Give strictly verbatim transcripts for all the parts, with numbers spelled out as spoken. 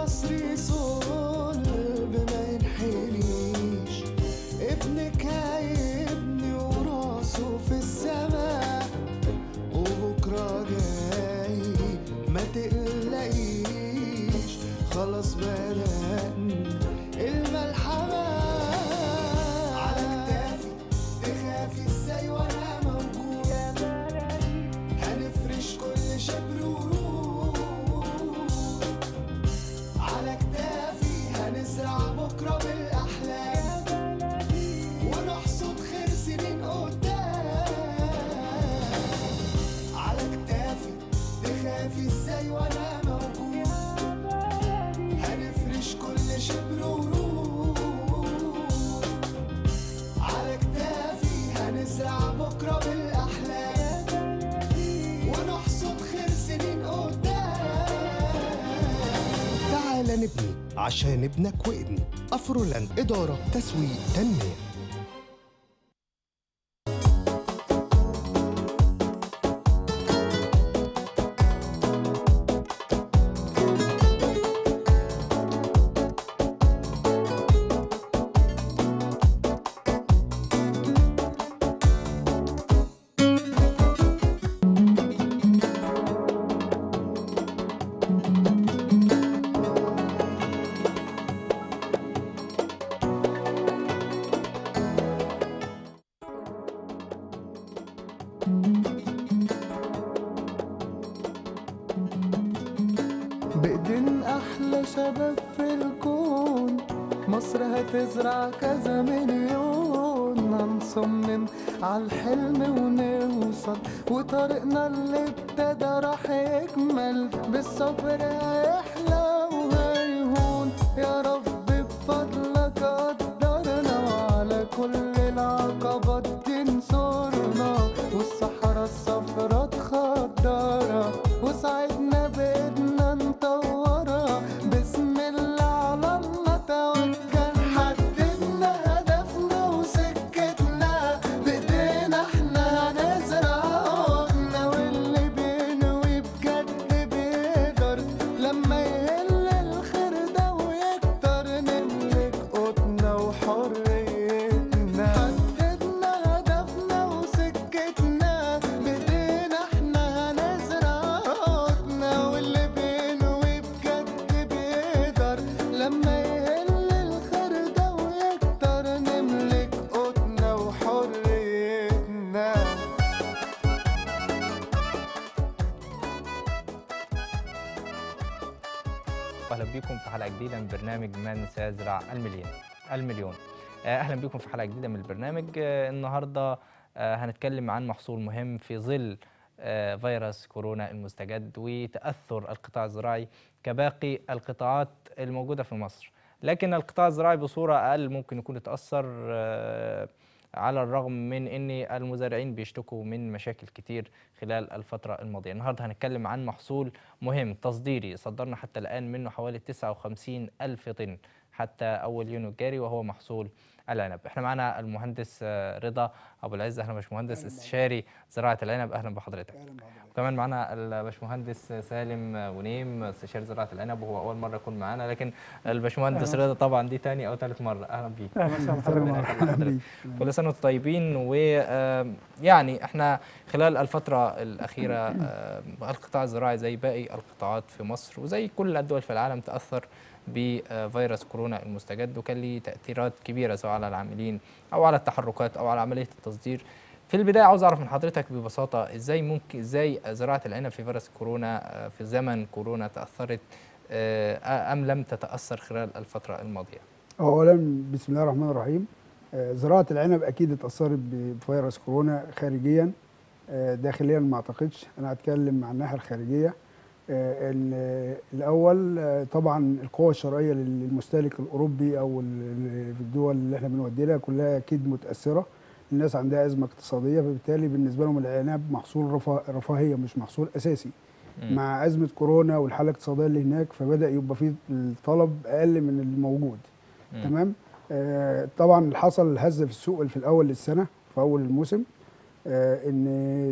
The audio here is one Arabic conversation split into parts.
مصري صلب ما ينحنيش، ابنك هيبني وراسه في السماء، وبكرة جاي ما تقلقيش، خلاص بدأنا الملحمة. على كتافي تخافي ازاي وانا موجود، هنفرش كل شبر ورود، على كتافي هنزرع بكرة بالأحلام، ونحصد خير سنين قدام. على كتافي تخافي ازاي وانا موجود، هنفرش كل شبر ورود، على كتافي هنزرع بكرة بالأحلام، ونحصد خير سنين قدام. تعال نبني عشان ابنك وابني. أفرولاند، إدارة تسويق تنمية. بإيدين أحلى شباب في الكون، مصر هتزرع كذا مليون. هنصمم عالحلم ونوصل، وطريقنا اللي ابتدى راح يكمل، بالصبر هيحلى وهيهون. يا رب بفضلك قدرنا، وعلى كل العقبات تنصرنا، والصحراء الصفرا تخضرها، وساعدنا بإيدنا نطورها. بسم الله على الله توكل، حددنا هدفنا وسكتنا، بإيدينا احنا هنزرع قوتنا، واللي بينوي بجد بيقدر، لما يهل الخير ده ويكتر، نملك قوتنا وحريتنا. حددنا هدفنا وسكتنا، بإيدينا احنا هنزرع قوتنا، واللي بينوي بجد بيقدر، لما يهل الخير ده ويكتر، نملك قوتنا وحريتنا. اهلا بكم في حلقه جديده من برنامج من سيزرع المليون المليون آه، اهلا بكم في حلقه جديده من البرنامج. آه، النهارده آه، هنتكلم عن محصول مهم في ظل آه، فيروس كورونا المستجد وتاثر القطاع الزراعي كباقي القطاعات الموجوده في مصر، لكن القطاع الزراعي بصوره اقل ممكن يكون يتاثر، آه، على الرغم من ان المزارعين بيشتكوا من مشاكل كتير خلال الفتره الماضيه. النهارده هنتكلم عن محصول مهم تصديري صدرنا حتى الآن منه حوالي تسعة وخمسين ألف طن حتى أول يونيو الجاري، وهو محصول العنب. احنا معنا المهندس رضا أبو العز، أهلا باشمهندس، استشاري زراعة العنب، أهلا بحضرتك. وكمان معنا الباشمهندس سالم ونيم، استشاري زراعة العنب، وهو أول مرة يكون معنا، لكن الباشمهندس رضا طبعا دي تاني أو ثالث مرة. أهلا بيك. أهلا بيك. كل سنة وانتم طيبين. ويعني احنا خلال الفترة الأخيرة القطاع الزراعي زي باقي القطاعات في مصر وزي كل الدول في العالم تأثر بفيروس كورونا المستجد، وكان ليه تأثيرات كبيرة سواء على العاملين أو على التحركات أو على عملية التصدير. في البداية عاوز أعرف من حضرتك ببساطة إزاي ممكن إزاي زراعة العنب في فيروس كورونا في زمن كورونا تأثرت أم لم تتأثر خلال الفترة الماضية؟ أولا بسم الله الرحمن الرحيم. زراعة العنب أكيد اتأثرت بفيروس كورونا خارجيا، داخليا ما أعتقدش. أنا هتكلم عن الناحية الخارجية. ان الاول طبعا القوه الشرائيه للمستهلك الاوروبي او في الدول اللي احنا بنودي لها كلها اكيد متاثره. الناس عندها ازمه اقتصاديه، فبالتالي بالنسبه لهم العنب محصول رفاهيه مش محصول اساسي. م. مع ازمه كورونا والحاله الاقتصاديه اللي هناك، فبدا يبقى فيه الطلب اقل من الموجود. م. تمام. آه طبعا حصل هزه في السوق في الاول للسنه، في اول الموسم، آه ان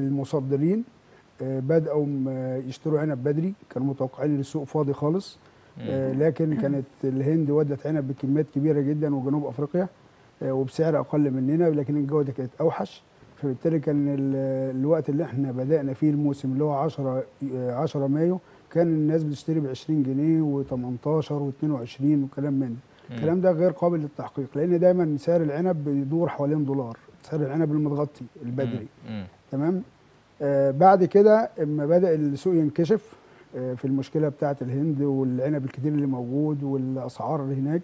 المصدرين بدأوا يشتروا عنب بدري، كانوا متوقعين ان السوق فاضي خالص، آه لكن كانت الهند ودت عنب بكميات كبيره جدا وجنوب افريقيا آه وبسعر اقل مننا، لكن الجوده كانت اوحش. فبالتالي كان ال- الوقت اللي احنا بدانا فيه الموسم اللي هو عشرة آه عشرة مايو كان الناس بتشتري ب عشرين جنيه وتمنتاشر واتنين وعشرين وكلام من ده. الكلام ده غير قابل للتحقيق، لان دايما سعر العنب بيدور حوالين دولار، سعر العنب المتغطي البدري. مم. تمام. آه بعد كده اما بدا السوق ينكشف آه في المشكله بتاعه الهند والعنب الكتير اللي موجود والاسعار اللي هناك،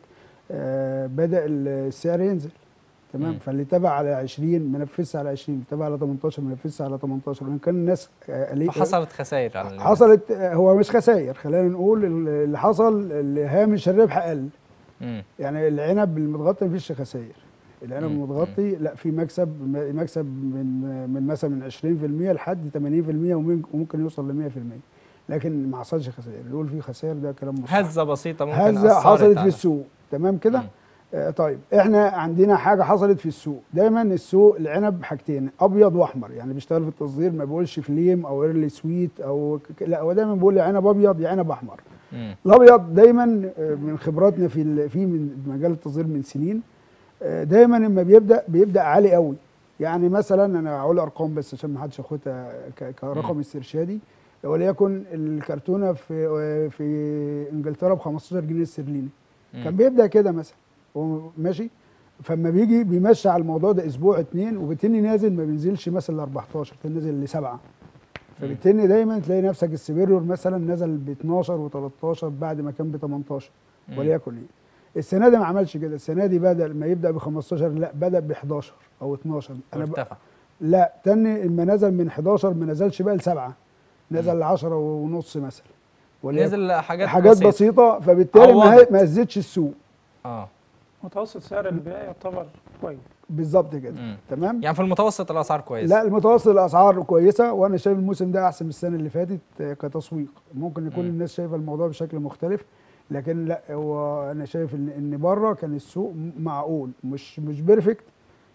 آه بدا السعر ينزل. تمام. مم. فاللي تبع على عشرين منفذها على عشرين، اللي تبع على تمنتاشر منفذها على تمنتاشر، وان كان الناس آه قليل- فحصلت خسائر على الناس. حصلت آه هو مش خسائر، خلينا نقول اللي حصل اللي هامش الربح قل. مم. يعني العنب المتغطي مفيش خسائر، العنب مم. المتغطي لا في مكسب، م- مكسب من من مثلا من عشرين في المية لحد ثمانين في المية وممكن وممكن يوصل ل مية في المية، لكن ما حصلش خسائر. يقول في خسائر ده كلام مش صح. هزه بسيطه ممكن هزه أثرت حصلت في على- السوق. تمام كده. مم. آه طيب احنا عندنا حاجه حصلت في السوق. دايما السوق العنب حاجتين، ابيض واحمر، يعني بيشتغل في التصدير ما بيقولش فليم او ايرلي سويت او ك- لا، هو دايما بيقول يا عنب ابيض يا عنب احمر. مم. الابيض دايما آه، من خبراتنا في ال- في من مجال التصدير من سنين، آه، دايما لما بيبدا بيبدا عالي قوي. يعني مثلا انا هقول ارقام بس عشان ما حدش ياخدها ك- كرقم مم. استرشادي، وليكن الكرتونه في آه، في انجلترا ب خمستاشر جنيه استرليني، مم. كان بيبدا كده مثلا هو ماشي. فلما بيجي بيمشي على الموضوع ده اسبوع اتنين وبالتالي نازل، ما بينزلش مثلا ل اربعتاشر، كان نازل لسبعه. فبالتالي دايما تلاقي نفسك السبيريور مثلا نزل ب اتناشر وتلتاشر بعد ما كان ب تمنتاشر مم. وليكن ايه. السنه دي ما عملش كده، السنه دي بدل ما يبدا ب خمستاشر لا بدا ب حداشر او اتناشر. انا ب... ارتفع. لا تاني اما نزل من حداشر ما نزلش بقى لسبعه، نزل ل عشرة ونص مثلا وليكن. نزل حاجات حاجات بسيطة. بسيطه. فبالتالي ما هي- عوضت. ما هزتش السوق. اه متوسط سعر البيع يعتبر كويس. بالظبط كده. مم. تمام. يعني في المتوسط الاسعار كويسه. لا المتوسط الاسعار كويسه، وانا شايف الموسم ده احسن من السنه اللي فاتت آه، كتسويق. ممكن يكون مم. الناس شايفه الموضوع بشكل مختلف، لكن لا هو انا شايف ان ان بره كان السوق م- معقول، مش مش بيرفكت،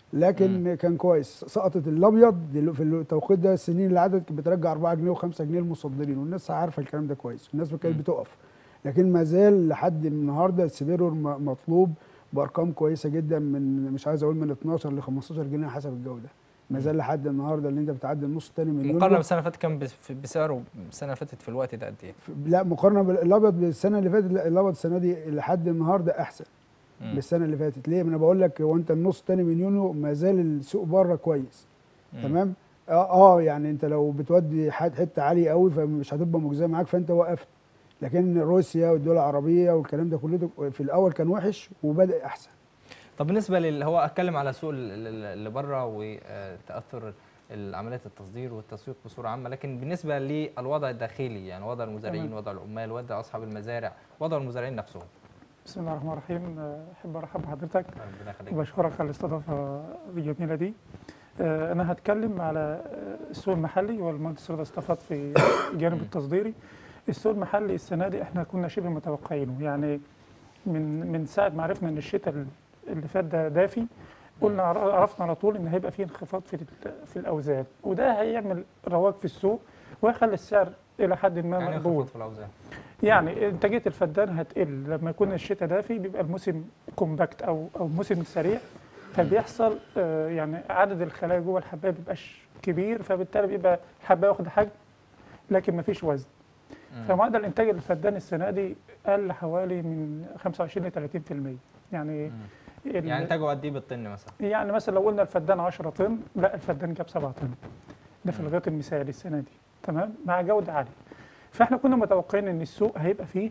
لكن مم. كان كويس. سقطت الابيض دلو- في التوقيت ده السنين اللي عدت كانت بترجع اربعة جنيه و5 جنيه المصدرين، والناس عارفه الكلام ده كويس، والناس كانت مم. بتقف. لكن ما زال لحد النهارده السبيرور م- مطلوب بارقام كويسه جدا، من مش عايز اقول من اتناشر ل خمستاشر جنيه حسب الجوده. ما زال لحد النهارده اللي انت بتعدي النص الثاني مليون. مقارنه له. بالسنه اللي فاتت كان بس- بسعره السنه اللي فاتت في الوقت ده قد ايه؟ لا مقارنه بالابيض بالسنه اللي فاتت، لا الابيض السنه دي لحد النهارده احسن مم. بالسنه اللي فاتت. ليه؟ ما انا بقول لك هو انت النص الثاني من يونيو ما زال السوق بره كويس. مم. تمام. اه اه يعني انت لو بتودي حت- حته عاليه قوي فمش هتبقى مجزيه معاك، فانت وقفت. لكن روسيا والدول العربيه والكلام ده كله في الاول كان وحش وبدا احسن. طب بالنسبه لل هو اتكلم على سوق ال- ال- اللي بره وتاثر عمليات التصدير والتسويق بصوره عامه، لكن بالنسبه للوضع الداخلي يعني وضع المزارعين، تمام. وضع العمال، وضع اصحاب المزارع، وضع المزارعين نفسهم. بسم الله الرحمن الرحيم. آه، احب ارحب بحضرتك ربنا يخليك. وبشكرك على الاستضافه الجميله دي. آه، انا هتكلم على آه، السوق المحلي، والمهندس رضا استفاد في الجانب التصديري. السوق المحلي السنه دي احنا كنا شبه متوقعينه، يعني من من ساعه ما عرفنا ان الشتاء اللي فات ده دافي، قلنا عرفنا على طول ان هيبقى فيه انخفاض في في الاوزان، وده هيعمل رواج في السوق ويخلي السعر الى حد ما يعني مقبول. انخفاض في الاوزان. يعني انتاجيه الفدان هتقل لما يكون الشتاء دافي، بيبقى الموسم كومباكت او او موسم سريع، فبيحصل آه يعني عدد الخلايا جوه الحبايه ما بيبقاش كبير، فبالتالي بيبقى الحبايه واخده حجم لكن ما فيش وزن. فمعدل انتاج الفدان السنه دي قل حوالي من خمسة وعشرين ل ثلاثين في المية. يعني يعني انتاجه قد ايه بالطن مثلا؟ يعني مثلا لو قلنا الفدان عشرة طن، لا الفدان جاب سبعة طن. ده في الغيط المثالي السنه دي، تمام، مع جوده عاليه. فاحنا كنا متوقعين ان السوق هيبقى فيه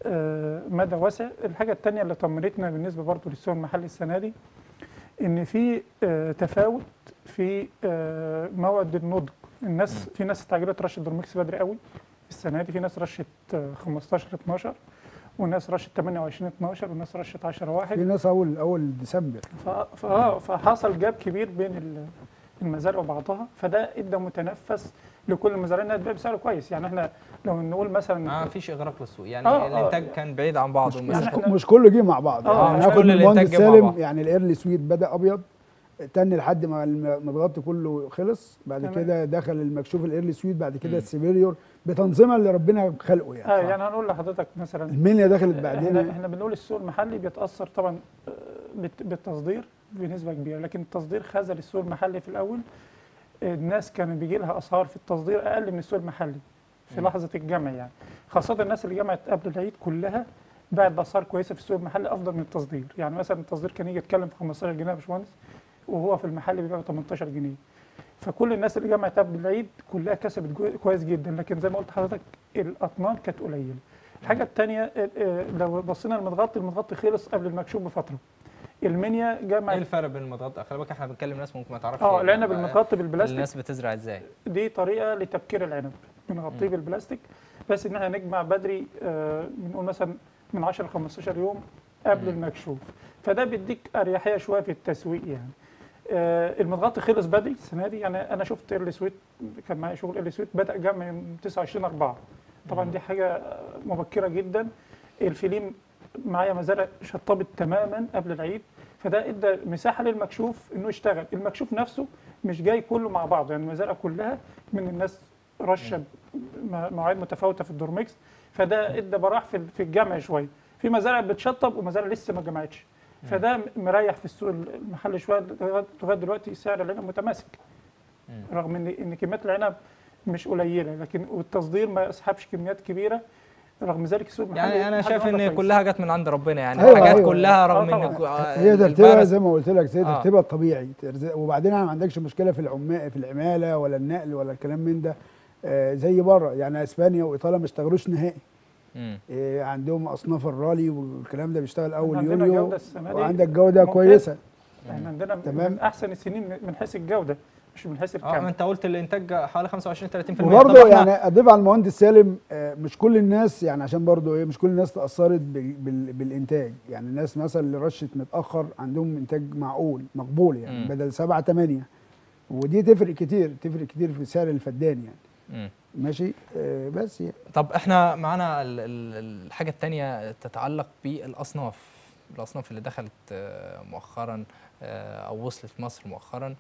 آه مدى واسع. الحاجه الثانيه اللي طمنتنا بالنسبه برضه للسوق المحلي السنه دي ان في آه تفاوت في آه موعد النضج. الناس في ناس استعجلت رشه دورميكس بدري قوي السنه دي، في ناس رشت آه خمستاشر اتناشر، وناس رشت تمنية وعشرين اتناشر، وناس رشت عشرة واحد. في ناس اول اول ديسمبر. فاه فحصل جاب كبير بين المزارع وبعضها، فده ادى متنفس لكل المزارعين انها تبيع بسعر كويس. يعني احنا لو نقول مثلا ما فيش اغراق للسوق، يعني آه الانتاج آه كان بعيد عن بعضه. يعني مش, إحنا مش كله جه مع بعض. آه يعني مش هاخد كل من الإنتاج المهندس جه مع سالم، بعض. يعني الايرلي سويت بدا ابيض، تاني لحد ما المضغط كله خلص، بعد تمام. كده دخل المكشوف الايرلي سويت، بعد كده مم. السيفيريور بتنظيمها اللي ربنا خلقه يعني. اه يعني هنقول لحضرتك مثلا المنيا دخلت احنا, بعدين. احنا بنقول السوق المحلي بيتاثر طبعا آه، بالت- بالتصدير بنسبه كبيره، لكن التصدير خذل السوق المحلي في الاول. الناس كان بيجي لها اسعار في التصدير اقل من السوق المحلي في مم. لحظه الجمع يعني، خاصه الناس اللي جمعت قبل العيد كلها باعت باسعار كويسه في السوق المحلي افضل من التصدير. يعني مثلا التصدير كان يجي يتكلم في خمستاشر جنيه يا باشمهندس، وهو في المحل بيبيع تمنتاشر جنيه. فكل الناس اللي جمعت قبل العيد كلها كسبت جو- كويس جدا، لكن زي ما قلت لحضرتك الاطنان كانت قليله. الحاجه الثانيه لو بصينا المتغطي، المتغطي خلص قبل المكشوف بفطره. المنيا ايه جمعت الفرق بين المتغطى؟ خلي بالك احنا بنتكلم ناس ممكن ما تعرفش اه إيه العنب بقى المتغطي بالبلاستيك. الناس بتزرع ازاي. دي طريقه لتبكير العنب، بنغطيه مم. بالبلاستيك بس ان احنا نجمع بدري، آه، بنقول مثلا من عشرة ل خمستاشر يوم قبل مم. المكشوف، فده بيديك اريحيه شويه في التسويق يعني. آه، المتغطي خلص بدري السنه دي، يعني انا شفت ايرلي سويت، كان معايا شغل ايرلي سويت بدا جمع يوم تسعة وعشرين أربعة. طبعا مم. دي حاجه مبكره جدا. الفيليم معايا مزارع شطبت تماما قبل العيد، فده ادى مساحه للمكشوف انه يشتغل. المكشوف نفسه مش جاي كله مع بعضه، يعني المزارع كلها من الناس رشه م- مواعيد متفاوته في الدورميكس، فده ادى براح في في الجمع شويه. في مزارع بتشطب ومزارع لسه ما جمعتش، فده مريح في السوق المحلي شويه. لغايه لغاية دلوقتي سعر العنب متماسك، مم. رغم ان ان كميات العنب مش قليله، لكن والتصدير ما يسحبش كميات كبيره. رغم ذلك السوق المحلي يعني انا لحد شايف النهاردة ان كويس. كلها جت من عند ربنا، يعني أيوة، الحاجات أيوة. كلها رغم آه ان طبعاً. هي ترتيبها الفيروس- زي ما قلت لك، زي آه. ترتيبها الطبيعي. ترز- وبعدين انا ما عندكش مشكله في العمال في العماله ولا النقل ولا الكلام من ده. آه، زي بره يعني اسبانيا وايطاليا ما اشتغلوش نهائي. مم. آه، عندهم اصناف الرالي والكلام ده بيشتغل اول عندنا يوليو، جودة السنة دي وعندك جوده ممتازة. كويسه. احنا عندنا تمام. من احسن السنين من حيث الجوده مش من حيث اه ما الكم. انت قلت الانتاج حوالي خمسة وعشرين ثلاثين بالمية. وبرضه طب إحنا- يعني اضيف على المهندس سالم، آه، مش كل الناس يعني عشان برضه ايه، مش كل الناس تاثرت بال- بال- بالانتاج. يعني الناس مثلا اللي رشت متاخر عندهم انتاج معقول مقبول يعني، مم. بدل سبعة تمانية، ودي تفرق كتير، تفرق كتير في سعر الفدان يعني. مم. ماشي. آه، بس يعني. طب احنا معانا ال- ال- الحاجه الثانيه تتعلق بالاصناف، الاصناف اللي دخلت آه، مؤخرا آه، او وصلت مصر مؤخرا،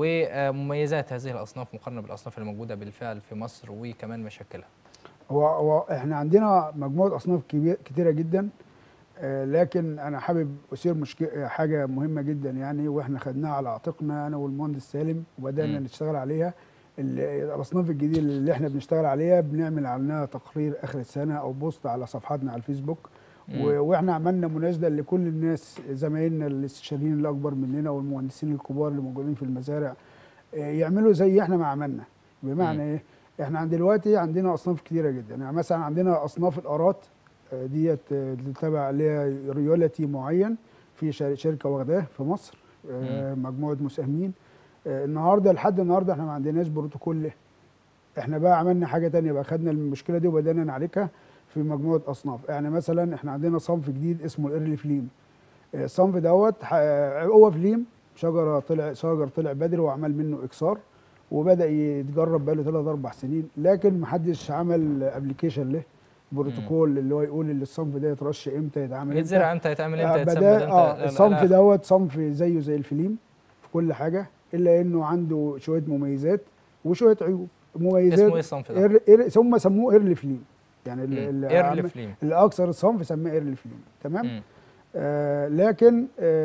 ومميزات هذه الاصناف مقارنه بالاصناف اللي موجوده بالفعل في مصر، وكمان مشاكلها. هو هو احنا عندنا مجموعه اصناف كبير كتيره جدا، آه، لكن انا حابب اثير مشكله حاجه مهمه جدا يعني، واحنا خدناها على عاتقنا انا والمهندس سالم وبدانا مم. نشتغل عليها. ال- الاصناف الجديده اللي احنا بنشتغل عليها بنعمل عنها تقرير اخر السنه او بوست على صفحاتنا على الفيسبوك. مم. و- واحنا عملنا مناشده لكل الناس، زمايلنا الاستشاريين اللي اكبر مننا والمهندسين الكبار اللي موجودين في المزارع، آه، يعملوا زي احنا ما عملنا. بمعنى مم. ايه؟ احنا عند دلوقتي عندنا اصناف كتيره جدا. يعني مثلا عندنا اصناف الارات، آه، ديت آه، اللي تبع ليها ريولتي معين في شر- شركه واخداه في مصر، آه، مجموعه مساهمين. آه، النهارده لحد النهارده احنا ما عندناش بروتوكول له. احنا بقى عملنا حاجه تانية بقى، خدنا المشكله دي وبدانا نعالجها في مجموعه اصناف. يعني مثلا احنا عندنا صنف جديد اسمه الايرلي فليم. آه، الصنف دوت ح- هو فليم شجره طلع شجر طلع بدري وعمل منه اكسار، وبدا يتجرب بقاله ثلاث اربع سنين، لكن ما حدش عمل ابلكيشن له بروتوكول اللي هو يقول ان الصنف ده يترش امتى، يتعمل امتى. يتزرع امتى، يتعمل امتى، آه، يتسمد بدا امتى. اه لا- لا- الصنف لا. دوت صنف زيه زي الفليم في كل حاجه، الا انه عنده شويه مميزات وشويه عيوب. مميزات اسمه ايه الصنف ده؟ إير إير هم سموه ايرلي فليم، يعني ال- مم. ال- ايرلي عم- فليم. اللي اكثر الصنف سماه ايرلي فليم. تمام. مم. آه لكن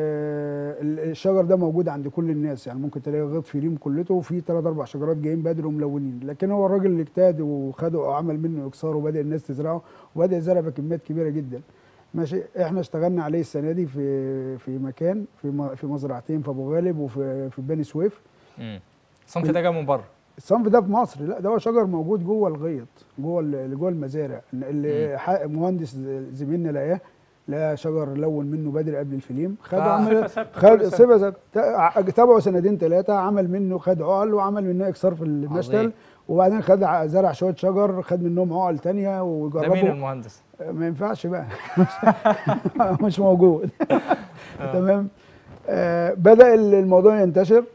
آه ال- الشجر ده موجود عند كل الناس، يعني ممكن تلاقي غيط فيليم كلته وفي ثلاث اربع شجرات جايين بدري وملونين، لكن هو الراجل اللي اجتهد وخده وعمل منه اكسار وبدا الناس تزرعه وبدا يزرع بكميات كبيره جدا. ماشي. احنا اشتغلنا عليه السنه دي في في مكان في م- في مزرعتين في ابو غالب وفي في بني سويف. مم. الصنف ده جاي من بره. الصنف ده في مصر لا، ده هو شجر موجود جوه الغيط، جوه ال- جوه المزارع. اللي ح- مهندس زميلنا لقاه، لقى شجر لون منه بدري قبل الفليم، خد آه. عمل صفة ثابتة خد كل سنة. صفه ثابتة. تابعه سنتين ثلاثه، عمل منه خد عقل وعمل منه اكسار في المشتل، عظيم. وبعدين خد ع- زرع شويه شجر خد منهم عقل ثانيه ده مين وجربوا. المهندس؟ ما ينفعش بقى مش موجود. تمام. آه بدأ الموضوع ينتشر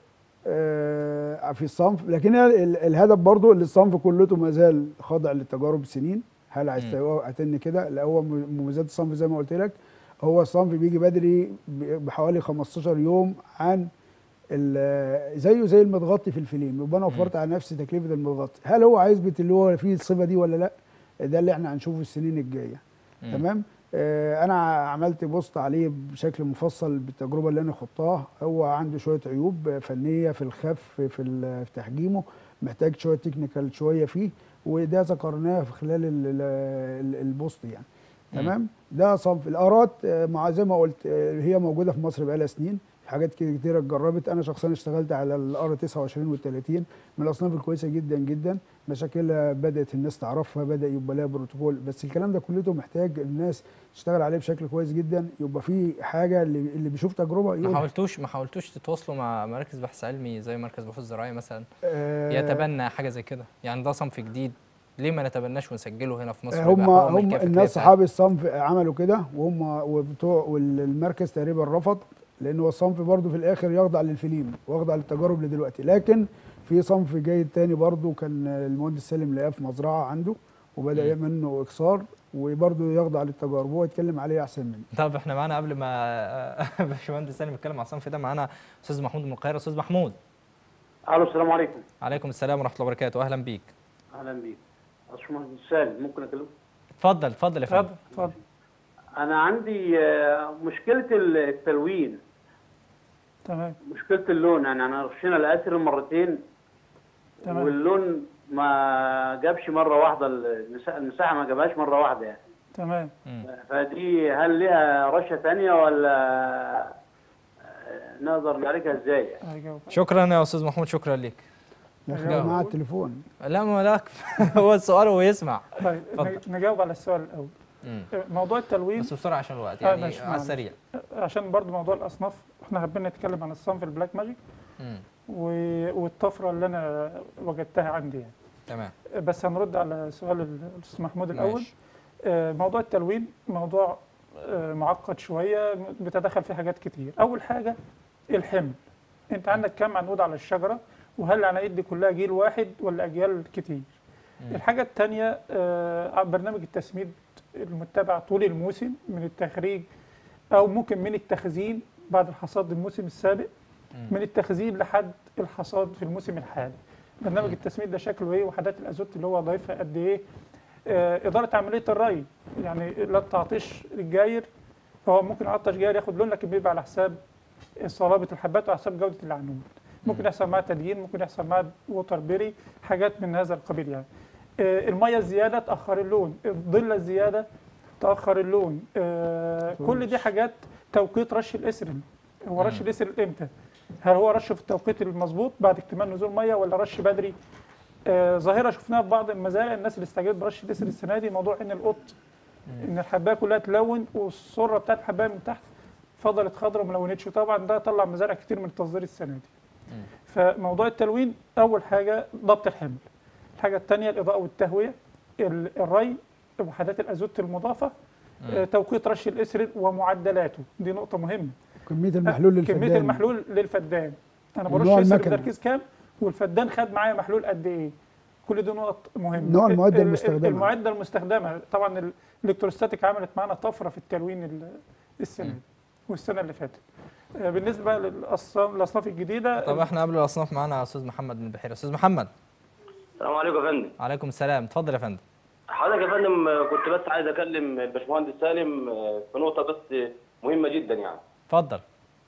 آه في الصنف، لكن هي ال- الهدف برضو اللي الصنف كلته ما زال خاضع للتجارب سنين. هل هيستوى اتن كده؟ لا، هو م- مميزات الصنف زي ما قلت لك، هو الصنف بيجي بدري ب- بحوالي خمستاشر يوم عن ال- زيه زي المتغطي في الفيلم، يبقى انا وفرت على نفسي تكلفه المتغطي. هل هو هيثبت اللي هو فيه الصفه دي ولا لا؟ ده اللي احنا هنشوفه السنين الجايه. مم. تمام. آه انا عملت بوست عليه بشكل مفصل بالتجربه اللي انا خضتها. هو عنده شويه عيوب فنيه في الخف في ال- في تحجيمه، محتاج شويه تكنيكال شويه فيه، وده ذكرناه في خلال ال- ال- البوست يعني. مم. تمام. ده صنف الارات، آه، مع زي ما قلت، آه، هي موجوده في مصر بقالها سنين، حاجات كده كتير اتجربت. انا شخصيا اشتغلت على الار تسعة وعشرين وال ثلاثين، من الاصناف الكويسه جدا جدا. مشاكلها بدات الناس تعرفها، بدا يبقى لها بروتوكول، بس الكلام ده كلته محتاج الناس تشتغل عليه بشكل كويس جدا، يبقى في حاجه اللي, اللي بيشوف تجربه ما يقول حاولتوش ما حاولتوش تتواصلوا مع مراكز بحث علمي زي مركز بحوث زراعيه مثلا آه يتبنى حاجه زي كده؟ يعني ده صنف جديد، ليه ما نتبناش ونسجله هنا في مصر؟ هم ويبقى هو هم ملكية فكرية الناس بتاعتنا؟ صحاب الصنف عملوا كده، وهم وبتوع والمركز تقريبا رفض، لان هو الصنف برضه في الاخر يخضع للفليم ويخضع للتجارب لدلوقتي. لكن في صنف جيد تاني برضه كان المهندس سالم لقاه في مزرعه عنده، وبدا مم. يعمل منه اكسار، وبرضه يخضع للتجارب، هو يتكلم عليه احسن مني. طب احنا معانا قبل ما باشمهندس سالم يتكلم على الصنف ده، معانا استاذ محمود من القاهره. استاذ محمود. الو السلام عليكم. عليكم السلام ورحمه الله وبركاته، اهلا بيك. اهلا بيك. باشمهندس سالم، ممكن اكلمك؟ اتفضل اتفضل يا فندم. اتفضل اتفضل. انا عندي آه، مشكله التلوين، تمام مشكله اللون. يعني انا رشينا الاسر مرتين تمام. واللون ما جابش مره واحده، المسا- المساحه ما جابهاش مره واحده يعني. تمام. مم. فدي هل لها رشه ثانيه ولا آه، نقدر نعالجها ازاي يعني؟ هيجاوب. شكرا يا استاذ محمود، شكرا ليك. دخل جاوب. معاه التليفون. لا ما لا هو السؤال وهو يسمع. طيب اتفضل. نجاوب على السؤال الاول. مم. موضوع التلوين، بس بسرعه عشان الوقت آه، يعني ماشي، على معلش. السريع. عشان برضو موضوع الاصناف، احنا حابين نتكلم عن الصنف البلاك ماجيك مم. و- والطفره اللي انا وجدتها عندي يعني. تمام. بس هنرد على سؤال الاستاذ محمود الاول. ماشي. آه، موضوع التلوين موضوع آه، معقد شويه، بتدخل فيه حاجات كتير. اول حاجه الحمل. انت عندك كام عنقود على الشجره، وهل العناقيد دي كلها جيل واحد ولا اجيال كتير؟ مم. الحاجه الثانيه برنامج التسميد المتبع طول الموسم، من التخريج او ممكن من التخزين بعد الحصاد الموسم السابق، مم. من التخزين لحد الحصاد في الموسم الحالي. برنامج التسميد ده شكله ايه، وحدات الازوت اللي هو ضايفها قد ايه، آه، اداره عمليه الري. يعني لا تعطيش الجاير، هو ممكن يعطش جاير ياخد لون، لكن بيبقى على حساب صلابه الحبات وعلى حساب جوده العنقود. ممكن يحصل معاه تديين، ممكن يحصل معاه ووتر بيري، حاجات من هذا القبيل يعني. آه، الميه الزياده تاخر اللون، الظل الزياده تاخر اللون. آه، كل دي حاجات توقيت رش الاسرن. هو رش الاسرن امتى؟ هل هو رشه في التوقيت المظبوط بعد اكتمال نزول ميه، ولا رش بدري؟ آه، ظاهره شفناها في بعض المزارع، الناس اللي استعجلت برش الاسرن السنه دي، موضوع ان القط ان الحبايه كلها تلون والسره بتاعت الحبايه من تحت فضلت خضراء وما لونتش، وطبعا ده طلع مزارع كتير من التصدير السنه دي. فموضوع التلوين اول حاجه ضبط الحمل. الحاجه الثانيه الاضاءه والتهويه، ال- الري، وحدات الازوت المضافه، آه، توقيت رش الاسرن ومعدلاته، دي نقطه مهمه. كميه المحلول للفدان. كميه المحلول للفدان، انا برش ونوع اسرن المكنة. بتركيز كام، والفدان خد معايا محلول قد ايه. كل دي نقط مهمه. نوع المعدة ال- ال- المستخدمة. المعده المستخدمه طبعا ال- الالكتروستاتيك عملت معانا طفره في التلوين ال- السنه دي والسنه اللي فاتت. آه، بالنسبه بقى للاصناف الأصناف الجديده، طب احنا قبل الاصناف معانا استاذ محمد من البحيره. استاذ محمد. السلام عليكم يا فندم. عليكم السلام، اتفضل يا فندم. حضرتك يا فندم آه، كنت بس عايز اكلم الباشمهندس سالم آه، في نقطه بس مهمه جدا يعني. اتفضل.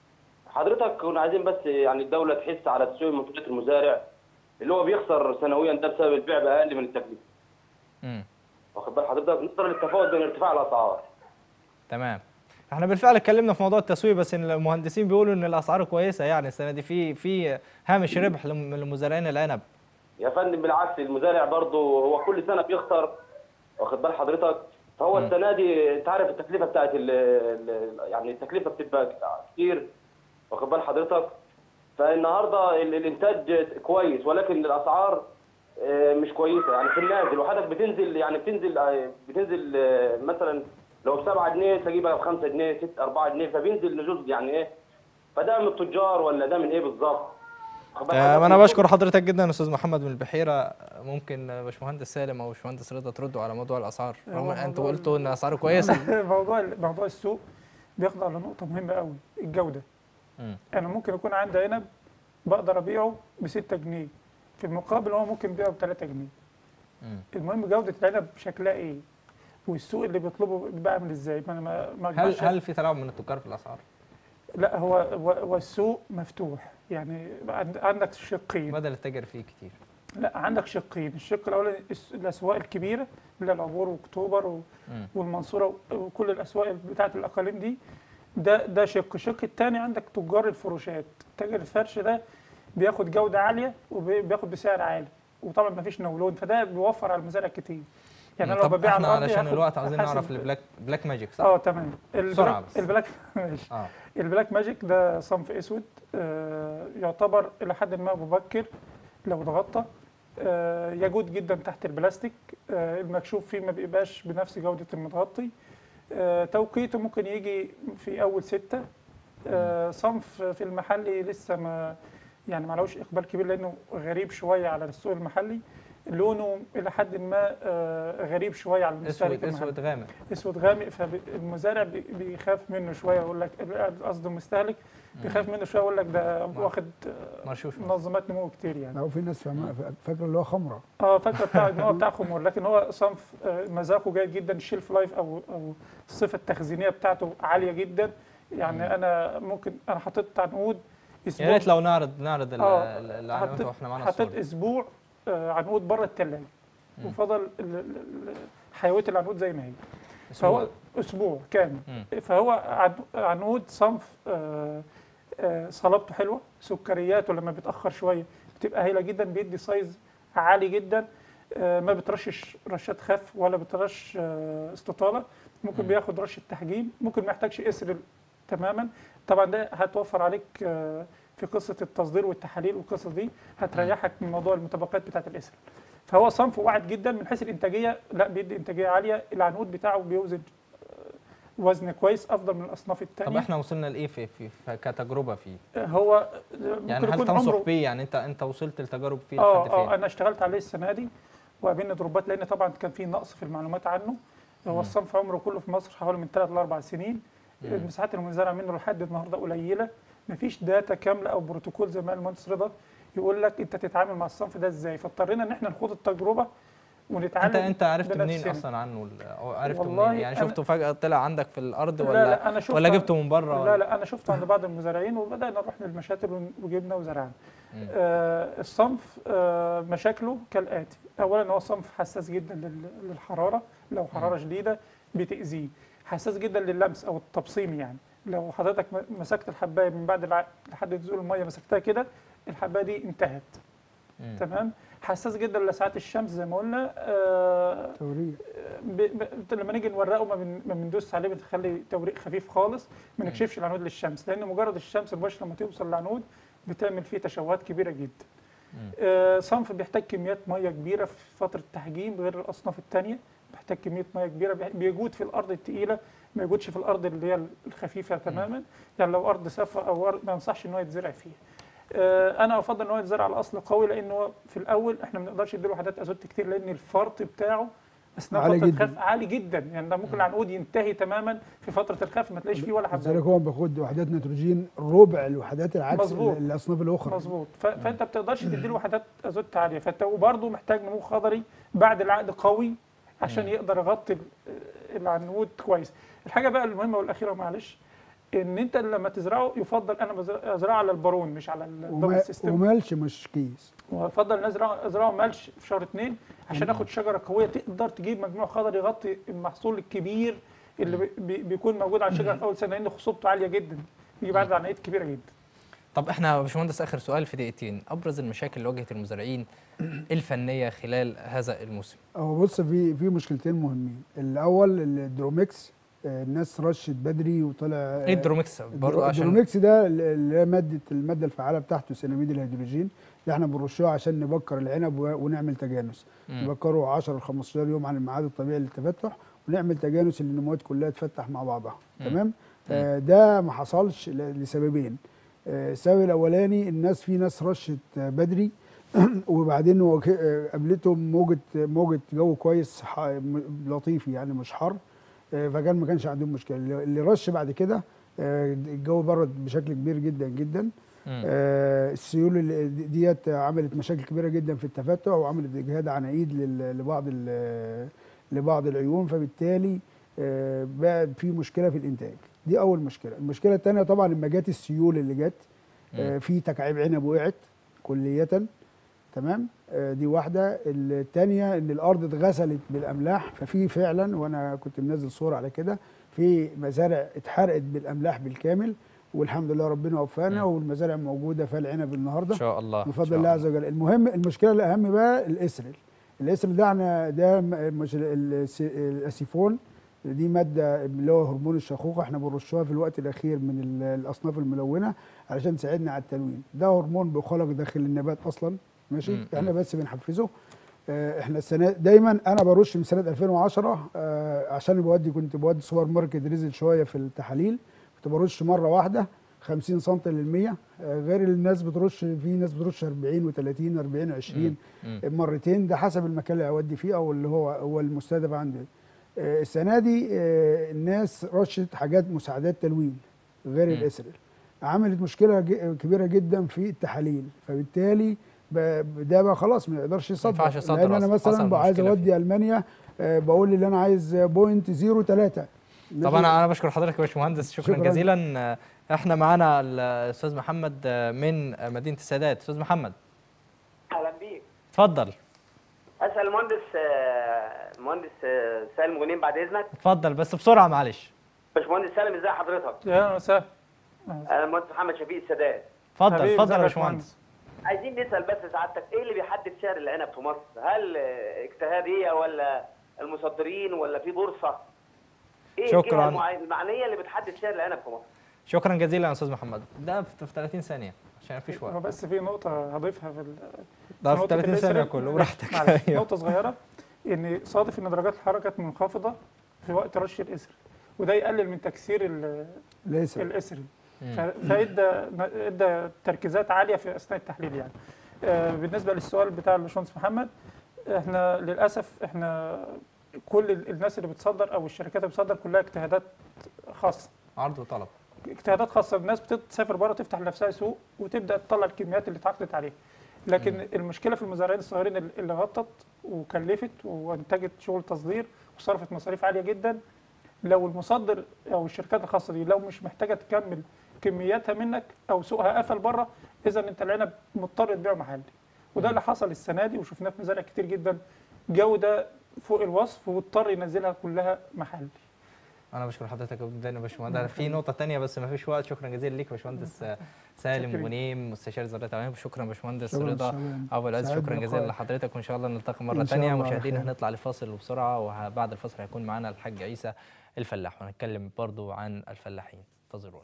حضرتك كنا عايزين بس يعني الدوله تحس على تسويق منتجات المزارع اللي هو بيخسر سنويا ده بسبب البيع باقل من التكلفه. امم واخد بال حضرتك، نظرا للتفاوت بين ارتفاع الاسعار. تمام. احنا بالفعل اتكلمنا في موضوع التسويق، بس ان المهندسين بيقولوا ان الاسعار كويسه يعني السنه دي، في في هامش ربح لم- لمزارعين العنب. يا فندم بالعكس، المزارع برضه هو كل سنه بيخسر. واخد بال حضرتك، فهو م. السنه دي انت عارف التكلفه بتاعت ال ال- يعني التكلفه بتبقى كتير. واخد بال حضرتك، فالنهارده ال- الانتاج كويس ولكن الاسعار آه، مش كويسه يعني في النازل. وحضرتك بتنزل يعني بتنزل آه، بتنزل آه، مثلا لو ب سبعة جنيه تجيبها ب خمسة جنيه ستة أربعة جنيه، فبينزل نزول يعني ايه. فده من التجار ولا ده من ايه بالظبط؟ واخد بال آه، حضرتك؟ انا بشكر حضرتك جدا يا استاذ محمد من البحيره. ممكن باشمهندس سالم او باشمهندس رضا تردوا على موضوع الاسعار، رغم ان انتوا موضوع قلتوا ان اسعاره كويسه. موضوع موضوع السوق بيخضع لنقطه مهمه قوي، الجوده. مم. انا ممكن يكون عندي عنب بقدر ابيعه ب ستة جنيه، في المقابل هو ممكن يبيعه ب تلاتة جنيه. مم. المهم جوده العنب شكلها ايه، والسوق اللي بيطلبه بيبقى عامل ازاي. ما انا ما ما هل أجمعش- هل في تلاعب من التجار في الاسعار؟ لا، هو هو هو السوق مفتوح، يعني عند- عندك شقين. بدل التاجر فيه كتير. لا، عندك شقين، الشق الاولاني الس- الاسواق الكبيره اللي هي العبور واكتوبر و- مم. والمنصوره وكل الاسواق بتاعه الاقاليم دي. ده ده شق. الشق الثاني عندك تجار الفروشات. تاجر الفرش ده بياخد جوده عاليه وبياخد بسعر عالي، وطبعا ما فيش نولون، فده بيوفر على المزارع كتير. يعني انا لو طب ببيع على احنا الارض علشان هاخد- الوقت عاوزين هحاسب- نعرف البلاك بلاك ماجيك صح؟ اه تمام. بسرعة البلاك بس. البلاك ماشي. اه البلاك ماجيك ده صنف اسود، آه يعتبر الى حد ما مبكر لو اتغطى، آه يجود جدا تحت البلاستيك، آه المكشوف فيه ما بيبقاش بنفس جوده المتغطي، آه توقيته ممكن يجي في اول ستة. آه صنف في المحلي لسه ما يعني ما لهوش اقبال كبير لانه غريب شويه على السوق المحلي، لونه الى حد ما آه غريب شويه على المستهلك اسود المحلي. اسود غامق. اسود غامق، فالمزارع بي- بيخاف منه شويه، يقول لك قصده المستهلك بيخاف منه شويه، يقول لك ده واخد آه، مرشوش مثلاً. منظمات نمو كتير يعني. او في ناس فاهمة- فاكره اللي هو خمره. اه فاكر بتاع ان هو بتاع خمور، لكن هو صنف آه، مذاقه جيد جدا، الشيلف لايف او او الصفه التخزينيه بتاعته عاليه جدا. يعني انا ممكن انا حطيت عنقود اسبوع. يا ريت لو نعرض نعرض ال- آه، ال- العناوين حطيت- واحنا معانا حطيت الصور. اسبوع آه، عنقود بره الثلاجه، مم. وفضل ال- ال- ال- حيويه العنقود زي ما هي. أسبوع. فهو اسبوع كامل. مم. فهو عن- عنقود صنف آه، آه، صلابته حلوه، سكرياته لما بيتاخر شويه بتبقى هايله جدا، بيدي سايز عالي جدا، آه، ما بترشش رشات خف ولا بترش آه، استطاله، ممكن مم. بياخد رشه تحجيم، ممكن ما يحتاجش اسر تماما. طبعا ده هتوفر عليك آه، في قصه التصدير والتحاليل والقصص دي، هتريحك من موضوع المتبقيات بتاعه الاسر. فهو صنف واعد جدا من حيث الانتاجيه، لا بيدي انتاجيه عاليه، العنقود بتاعه بيوزن آه، وزن كويس افضل من الاصناف طب الثانيه. احنا وصلنا لايه في, في, في كتجربه فيه؟ هو ممكن يعني هل يكون تنصح عمره بيه؟ يعني انت انت وصلت لتجارب فيه لحد اه فين؟ اه انا اشتغلت عليه السنه دي وقابلني ضربات، لان طبعا كان في نقص في المعلومات عنه. هو الصنف عمره كله في مصر حوالي من ثلاث لاربع سنين. مم. المساحات المنزرعه منه لحد النهارده قليله، مفيش داتا كامله او بروتوكول زي ما قال المهندس رضا يقول لك انت تتعامل مع الصنف ده ازاي، فاضطرينا ان احنا نخوض التجربه ونتعلم. انت انت عرفت منين بنفسنا. اصلا عنه ال- او عرفته والله منين؟ يعني أنا- شفته فجاه طلع عندك في الارض لا ولا لا انا شفت ولا جبته من بره؟ لا ولا؟ لا انا شفته عند بعض المزارعين، وبدانا نروح للمشاتل ون- وجبنا وزرعنا. مم. آه الصنف آه مشاكله كالاتي: اولا هو صنف حساس جدا لل- للحراره، لو حراره شديده بتاذيه. حساس جدا لللمس او التبصيم، يعني لو حضرتك م- مسكت الحبايه من بعد الع... لحد نزول الميه مسكتها كده، الحبايه دي انتهت. مم. تمام. حساس جدا لساعات الشمس زي ما قلنا. آه توريه. ب... ب... لما نيجي نورقه ما, بن... ما بندوس عليه، بنخلي توريق خفيف خالص، ما نكشفش العنقود للشمس، لان مجرد الشمس المباشره لما توصل للعنقود بتعمل فيه تشوهات كبيره جدا. مم. آه صنف بيحتاج كميات ميه كبيره في فتره التحجيم غير الاصناف الثانيه، بيحتاج كميه ميه كبيره، بي- بيجود في الارض الثقيله، ما يجودش في الارض اللي هي الخفيفه تماما. يعني لو ارض صفراء او أرض ما ينصحش ان هو يتزرع فيها. آه انا افضل ان هو يتزرع على اصل قوي، لان هو في الاول احنا ما بنقدرش نديله وحدات ازوت كتير، لان الفرط بتاعه اثناء عالي فتره جداً. الخف عالي جدا. يعني ده ممكن العنقود ينتهي تماما في فتره الخف ما تلاقيش فيه ولا لذلك حبه. هو بياخد وحدات نيتروجين ربع الوحدات العكس مظبوط. ال- الاصناف الاخرى. مظبوط. ف- فانت ما بتقدرش تديله وحدات ازوت عاليه، فانت وبرضه محتاج نمو خضري بعد العقد قوي عشان مم. يقدر يغطي ال- العنقود كويس. الحاجه بقى المهمه والاخيره معلش، ان انت لما تزرعه يفضل انا بزرع- ازرعه على البارون مش على الدبل وما سيستم، وملش مش كيس. ويفضل ان ازرعه ازرعه ملش في شهر اثنين عشان اخد شجره قويه تقدر تجيب مجموع خضري يغطي المحصول الكبير اللي بي- بي- بيكون موجود على الشجره في اول سنه، لان خصوبته عاليه جدا، بيجي بعد عنايات كبيره جدا. طب احنا يا باشمهندس اخر سؤال في دقيقتين، ابرز المشاكل اللي واجهت المزارعين الفنيه خلال هذا الموسم؟ هو بص في في مشكلتين مهمين. الاول الدروميكس، آه، الناس رشت بدري وطلع آه، ايه الدروميكس برضه عشان الدروميكس ده اللي هي ماده الماده الفعاله بتاعته سيناميد الهيدروجين، اللي احنا بنرشوها عشان نبكر العنب و- ونعمل تجانس. مم. نبكره عشرة ل خمستاشر يوم عن الميعاد الطبيعي للتفتح، ونعمل تجانس اللي النموات كلها تفتح مع بعضها. مم. تمام. آه ده ما حصلش ل- لسببين. آه السبب الاولاني الناس في ناس رشت آه، بدري وبعدين واجه- آه، قابلتهم موجه موجه جو كويس ح- م- لطيف يعني مش حر، آه، فكان ما كانش عندهم مشكله. اللي اللي رش بعد كده آه، الجو برد بشكل كبير جدا جدا. آه السيول اللي ديت عملت مشاكل كبيره جدا في التفتح، وعملت اجهاد عنايد لل- لبعض ال- لبعض العيون، فبالتالي آه بقى في مشكله في الانتاج. دي اول مشكله. المشكله الثانيه طبعا لما جت السيول اللي جت آه في تكعيب عنب وقعت كليه، تمام. آه دي واحده. الثانيه ان الارض اتغسلت بالاملاح، ففي فعلا، وانا كنت منزل صوره على كده، في مزارع اتحرقت بالاملاح بالكامل، والحمد لله ربنا وفقنا، والمزارع موجوده في العنب النهارده ان شاء الله بفضل الله عز وجل. المهم المشكله الاهم بقى الاسرل. الاسرل ده احنا ده م- مش الس- الاسيفون، دي ماده اللي هو هرمون الشيخوخه، احنا بنرشها في الوقت الاخير من ال- الاصناف الملونه علشان تساعدنا على التلوين. ده هرمون بيخلق داخل النبات اصلا، ماشي، مم. احنا بس بنحفزه. آه، احنا السنه دايما انا برش من سنه ألفين وعشرة، آه، عشان بودي كنت بودي سوبر ماركت ريزل شويه في التحاليل، كنت برش مره واحده خمسين سم للمية، آه، غير الناس بترش، في ناس بترش أربعين و30 أربعين عشرين مرتين، ده حسب المكان اللي هودي فيه او اللي هو هو المستهدف عندي. آه، السنه دي آه، الناس رشت حاجات مساعدات تلوين غير مم. الاسرل، عملت مشكله ج- كبيره جدا في التحاليل، فبالتالي ب- ده بقى خلاص ما يقدرش يصدر. ينفعش يصدر لان انا أصلاً. مثلا حصل بقى عايز مشكلة اودي المانيا، آه، بقول اللي انا عايز بوينت صفر ثلاثة. طب انا انا بشكر حضرتك يا باشمهندس، شكرا, شكراً. جزيلا. آه، احنا معانا الاستاذ محمد آه، من آه، مدينه السادات. استاذ محمد اهلا بيك. اتفضل. اسال المهندس آه، المهندس آه، سالم غنيم بعد اذنك. اتفضل بس بسرعه معلش. باشمهندس سالم ازي حضرتك؟ يا اهلا وسهلا. انا المهندس محمد شفيق السادات. اتفضل حبيبي، اتفضل ازيك يا يا باشمهندس. عايزين نسال بس سعادتك ايه اللي بيحدد سعر العنب في مصر؟ هل آه، اجتهاديه ولا المصدرين ولا في بورصه؟ ايه شكراً. الجهة المع- المعنيه اللي بتحدد سعر العنب في مصر؟ شكرا جزيلا يا استاذ محمد. ده في في ثلاثين ثانيه عشان مفيش هو وقت. بس في نقطة هضيفها في ال- ده في نقطة ثلاثين ثانيه الإسرائيل. كله براحتك. معلش، أيوه. نقطة صغيرة، إن صادف إن درجات الحرارة كانت منخفضة في وقت رش الإسر، وده يقلل من تكسير ال- الاسرل الإسري، مم. ف- فادى ادى تركيزات عالية في أثناء التحليل يعني. آه، بالنسبة للسؤال بتاع الباشمهندس محمد، احنا للأسف احنا كل ال- الناس اللي بتصدر أو الشركات اللي بتصدر كلها اجتهادات خاصة. عرض وطلب. اجتهادات خاصه، الناس بتسافر بره تفتح لنفسها سوق وتبدا تطلع الكميات اللي اتعاقدت عليها. لكن مم. المشكله في المزارعين الصغيرين اللي غطت وكلفت وانتجت شغل تصدير وصرفت مصاريف عاليه جدا، لو المصدر او الشركات الخاصه دي لو مش محتاجه تكمل كمياتها منك او سوقها قفل بره، اذا انت العنب مضطر تبيعه محلي. وده اللي حصل السنه دي وشفناه في مزارع كتير جدا، جوده فوق الوصف واضطر ينزلها كلها محلي. انا بشكر حضرتك جدا يا باشمهندس. في نقطه ثانيه بس ما فيش وقت. شكرا جزيلا ليك يا باشمهندس آه، سالم شكراً. غنيم مستشار زراعه العنب. شكرا يا باشمهندس شكراً رضا شكراً. ابو العز. سعدنا شكرا جزيلا بلقائك. لحضرتك، وان شاء الله نلتقي مره إن شاء ثانيه. الله على مشاهدينا خير. هنطلع لفاصل وبسرعه، وبعد الفاصل هيكون معانا الحاج عيسى الفلاح وهنتكلم برضو عن الفلاحين. انتظرونا.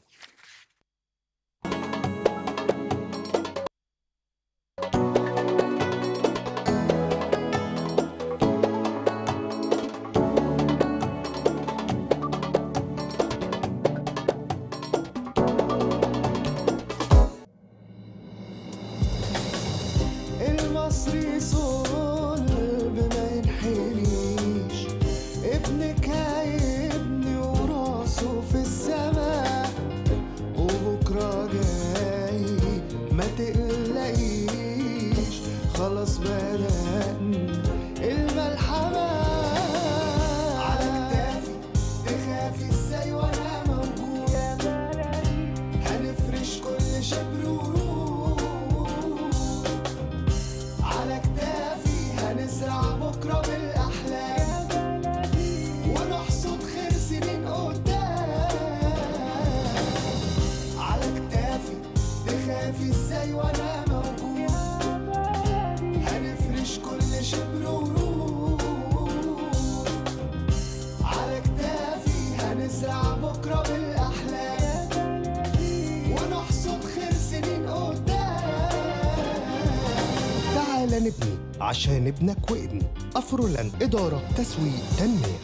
المصري صلب ما ينحنيش، ابنك هيبني وراسه في السماء، وبكرة جاي ما تقلقيش، خلاص بدأنا الملحمة. على كتافي تخافي ازاي وانا موجود، هنفرش كل شبر ورود، على كتافي هنزرع بكرة بالأحلام، ونحصد خير سنين قدام. على كتافي تخافي ازاي وانا موجود، هنفرش كل شبر ورود، على كتافي هنزرع بكرة بالأحلام، ونحصد خير سنين قدام. تعال نبني عشان ابنك وابني. أفرولاند إدارة تسويق تنمية.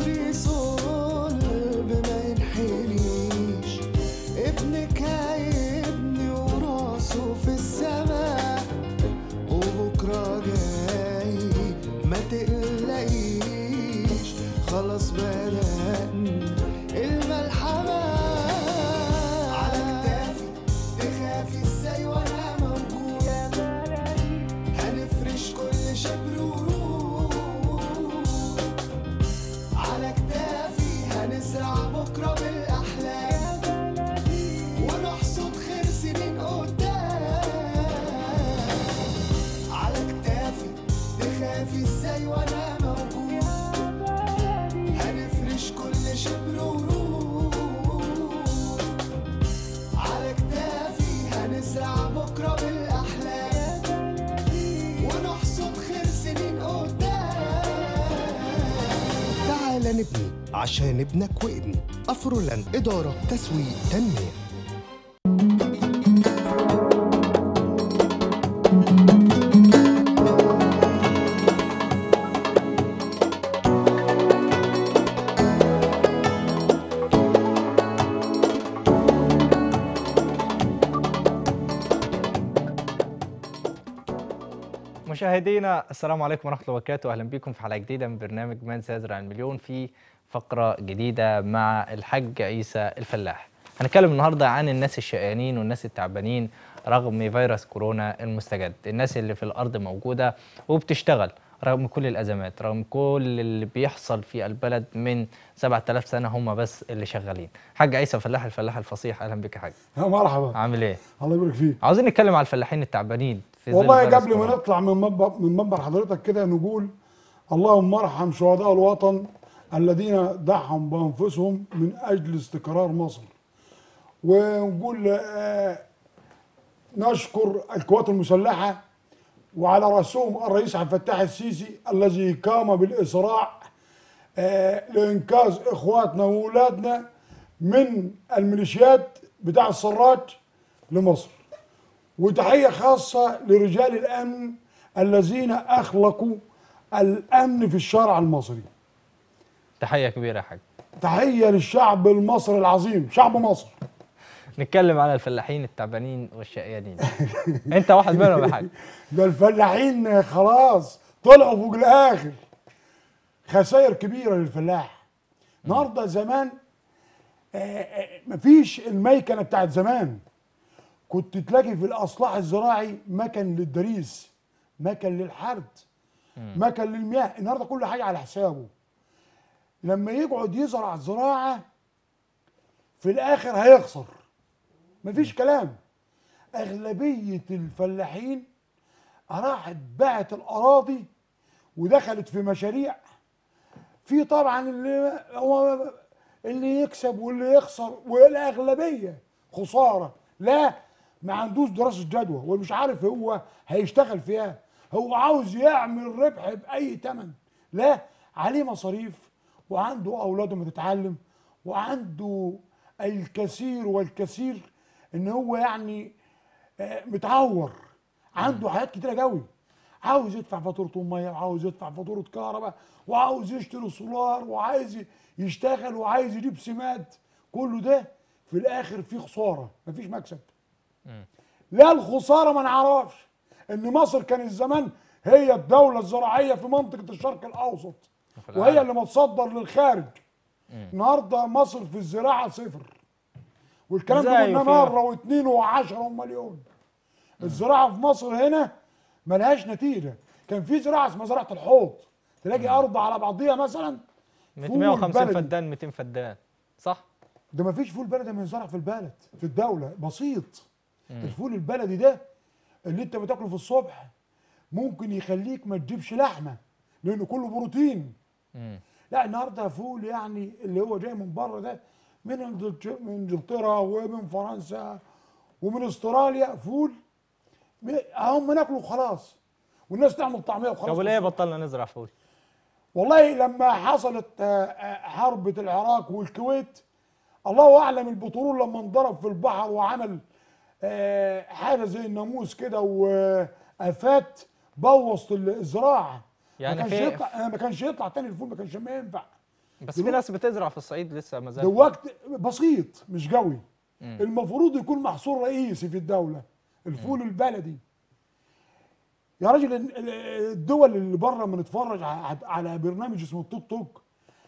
مصري صلب ما ينحنيش، ابنك هيبني وراسه في السماء، وبكرة جاي ما تقلقيش، خلاص بدأنا الملحمة. على كتافي تخافي ازاي وانا موجود، هنفرش كل شبر ورود، على كتافي هنزرع بكرة بالأحلام، ونحصد خير سنين قدام. على كتافي تخافي ازاي وانا موجود، هنفرش كل شبر ورود، على كتافي هنزرع بكرة بالأحلام، ونحصد خير سنين قدام. تعال نبني عشان ابنك وابني. أفرولاند إدارة تسويق تنمية. مشاهدينا السلام عليكم ورحمة الله وبركاته، أهلا بكم في حلقة جديدة من برنامج من سيزرع المليون في فقرة جديدة مع الحاج عيسى الفلاح. هنتكلم النهاردة عن الناس الشقيانين والناس التعبانين رغم فيروس كورونا المستجد، الناس اللي في الأرض موجودة وبتشتغل رغم كل الأزمات، رغم كل اللي بيحصل في البلد من سبعة آلاف سنة هم بس اللي شغالين. حاج عيسى فلاح الفلاح الفصيح، أهلا بك يا حاج. مرحبا. عامل إيه؟ الله يبارك فيك. عاوزين نتكلم على الفلاحين التعبانين في ظل والله فيروس قبل ما كورونا. نطلع من منبر من منبر حضرتك كده نقول اللهم ارحم شهداء الوطن الذين ضحوا بانفسهم من اجل استقرار مصر، ونقول آه نشكر القوات المسلحه وعلى راسهم الرئيس عبد الفتاح السيسي الذي قام بالاسراع آه لانقاذ اخواتنا واولادنا من الميليشيات بتاع السراج لمصر. وتحية خاصة لرجال الأمن الذين أخلقوا الأمن في الشارع المصري. تحية كبيرة يا حاج. تحية للشعب المصري العظيم، شعب مصر. نتكلم على الفلاحين التعبانين والشقيانين. أنت واحد منهم يا حاج. ده الفلاحين خلاص طلعوا فوق الآخر. خسائر كبيرة للفلاح. النهارده زمان آه آه مفيش الميكنة بتاعت زمان. كنت تلاقي في الاصلاح الزراعي مكن للدريس، مكن للحرد، مكن للمياه. النهارده كل حاجه على حسابه. لما يقعد يزرع زراعه في الاخر هيخسر، مفيش كلام. اغلبيه الفلاحين راحت باعت الاراضي ودخلت في مشاريع. في طبعا اللي هو اللي يكسب واللي يخسر، والاغلبيه خساره. لا، ما عندوش دراسه جدوى ومش عارف هو هيشتغل فيها، هو عاوز يعمل ربح باي ثمن. لا، عليه مصاريف وعنده اولاده بتتعلم وعنده الكثير والكثير ان هو يعني متعور، عنده حاجات كتيره قوي. عاوز يدفع فاتوره الميه وعاوز يدفع فاتوره كهرباء وعاوز يشتري سولار وعايز يشتغل وعايز يجيب سماد. كله ده في الاخر فيه خساره، مفيش مكسب. لا، الخساره ما نعرفش ان مصر كانت زمان هي الدوله الزراعيه في منطقه الشرق الاوسط وهي اللي متصدر للخارج. النهارده مصر في الزراعه صفر، والكلام ده قلنا مره واثنين وعشرة ومليون. الزراعه في مصر هنا ملهاش نتيجه. كان في زراعه اسمها زراعه الحوض، تلاقي ارض على بعضيها مثلا مية وخمسين فدان مئتين فدان، صح؟ ده ما فيش فول بلدي بينزرع في البلد في الدوله، بسيط. مم. الفول البلدي ده اللي انت بتاكله في الصبح ممكن يخليك ما تجيبش لحمه لانه كله بروتين. مم. لا، النهارده فول يعني اللي هو جاي من بره ده، من من انجلترا ومن فرنسا ومن استراليا، فول هم ناكله وخلاص، والناس تعمل طعميه وخلاص. طب ليه بطلنا نزرع فول؟ والله لما حصلت حرب العراق والكويت، الله اعلم البترول لما انضرب في البحر وعمل حاجه زي الناموس كده وافات بوظت الزراعه. يعني ما كانش يطلع ما كانش يطلع تاني الفول، ما كانش ما ينفع. بس في ناس بتزرع في الصعيد لسه ما زال. ده وقت بسيط مش قوي. المفروض يكون محصول رئيسي في الدوله الفول مم. البلدي. يا راجل الدول اللي بره بنتفرج على برنامج اسمه التوك توك،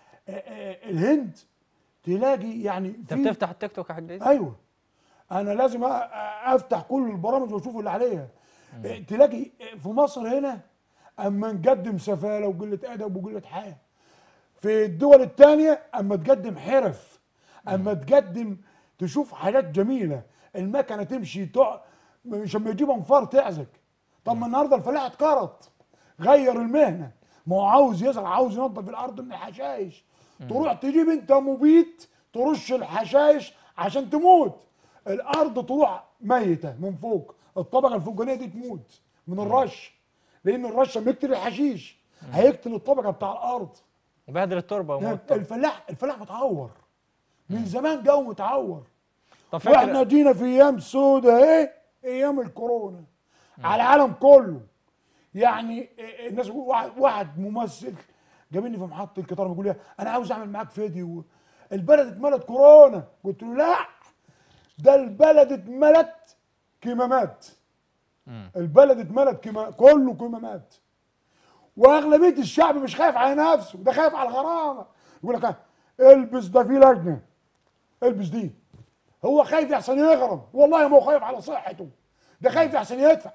الهند تلاقي يعني انت بتفتح التيك توك يا حاج عيسى؟ ايوه انا لازم افتح كل البرامج واشوف اللي عليها. مم. تلاقي في مصر هنا اما نقدم سفاله وقله ادب وقله حياه. في الدول الثانيه اما تقدم حرف، اما تقدم تشوف حاجات جميله، المكنه تمشي تع... مش اما يجيب انفار تعزك. طب ما النهارده الفلاح اتكرط، غير المهنه، ما هو عاوز يزرع، عاوز ينظف الارض من الحشائش. تروح تجيب انت مبيد ترش الحشائش عشان تموت، الارض تروح ميته من فوق، الطبقه الفوقانيه دي تموت من الرش، لان الرش لما يقتل الحشيش هيقتل الطبقه بتاع الارض وبهدل التربه وموت. الفلاح الفلاح متعور من زمان، جو متعور. طب واحنا جينا في ايام سودة ايه، ايام الكورونا على العالم كله. يعني الناس، واحد, واحد ممثل جابني في محطه القطار بيقول لي انا عاوز اعمل معاك فيديو، البلد اتملت كورونا. قلت له لا، ده البلد اتملت كمامات. البلد اتملت كما كله كمامات، واغلبيه الشعب مش خايف على نفسه، ده خايف على الغرامه. يقول لك البس، ده في لجنه البس دي، هو خايف احسن يغرم، والله ما هو خايف على صحته، ده خايف احسن يدفع.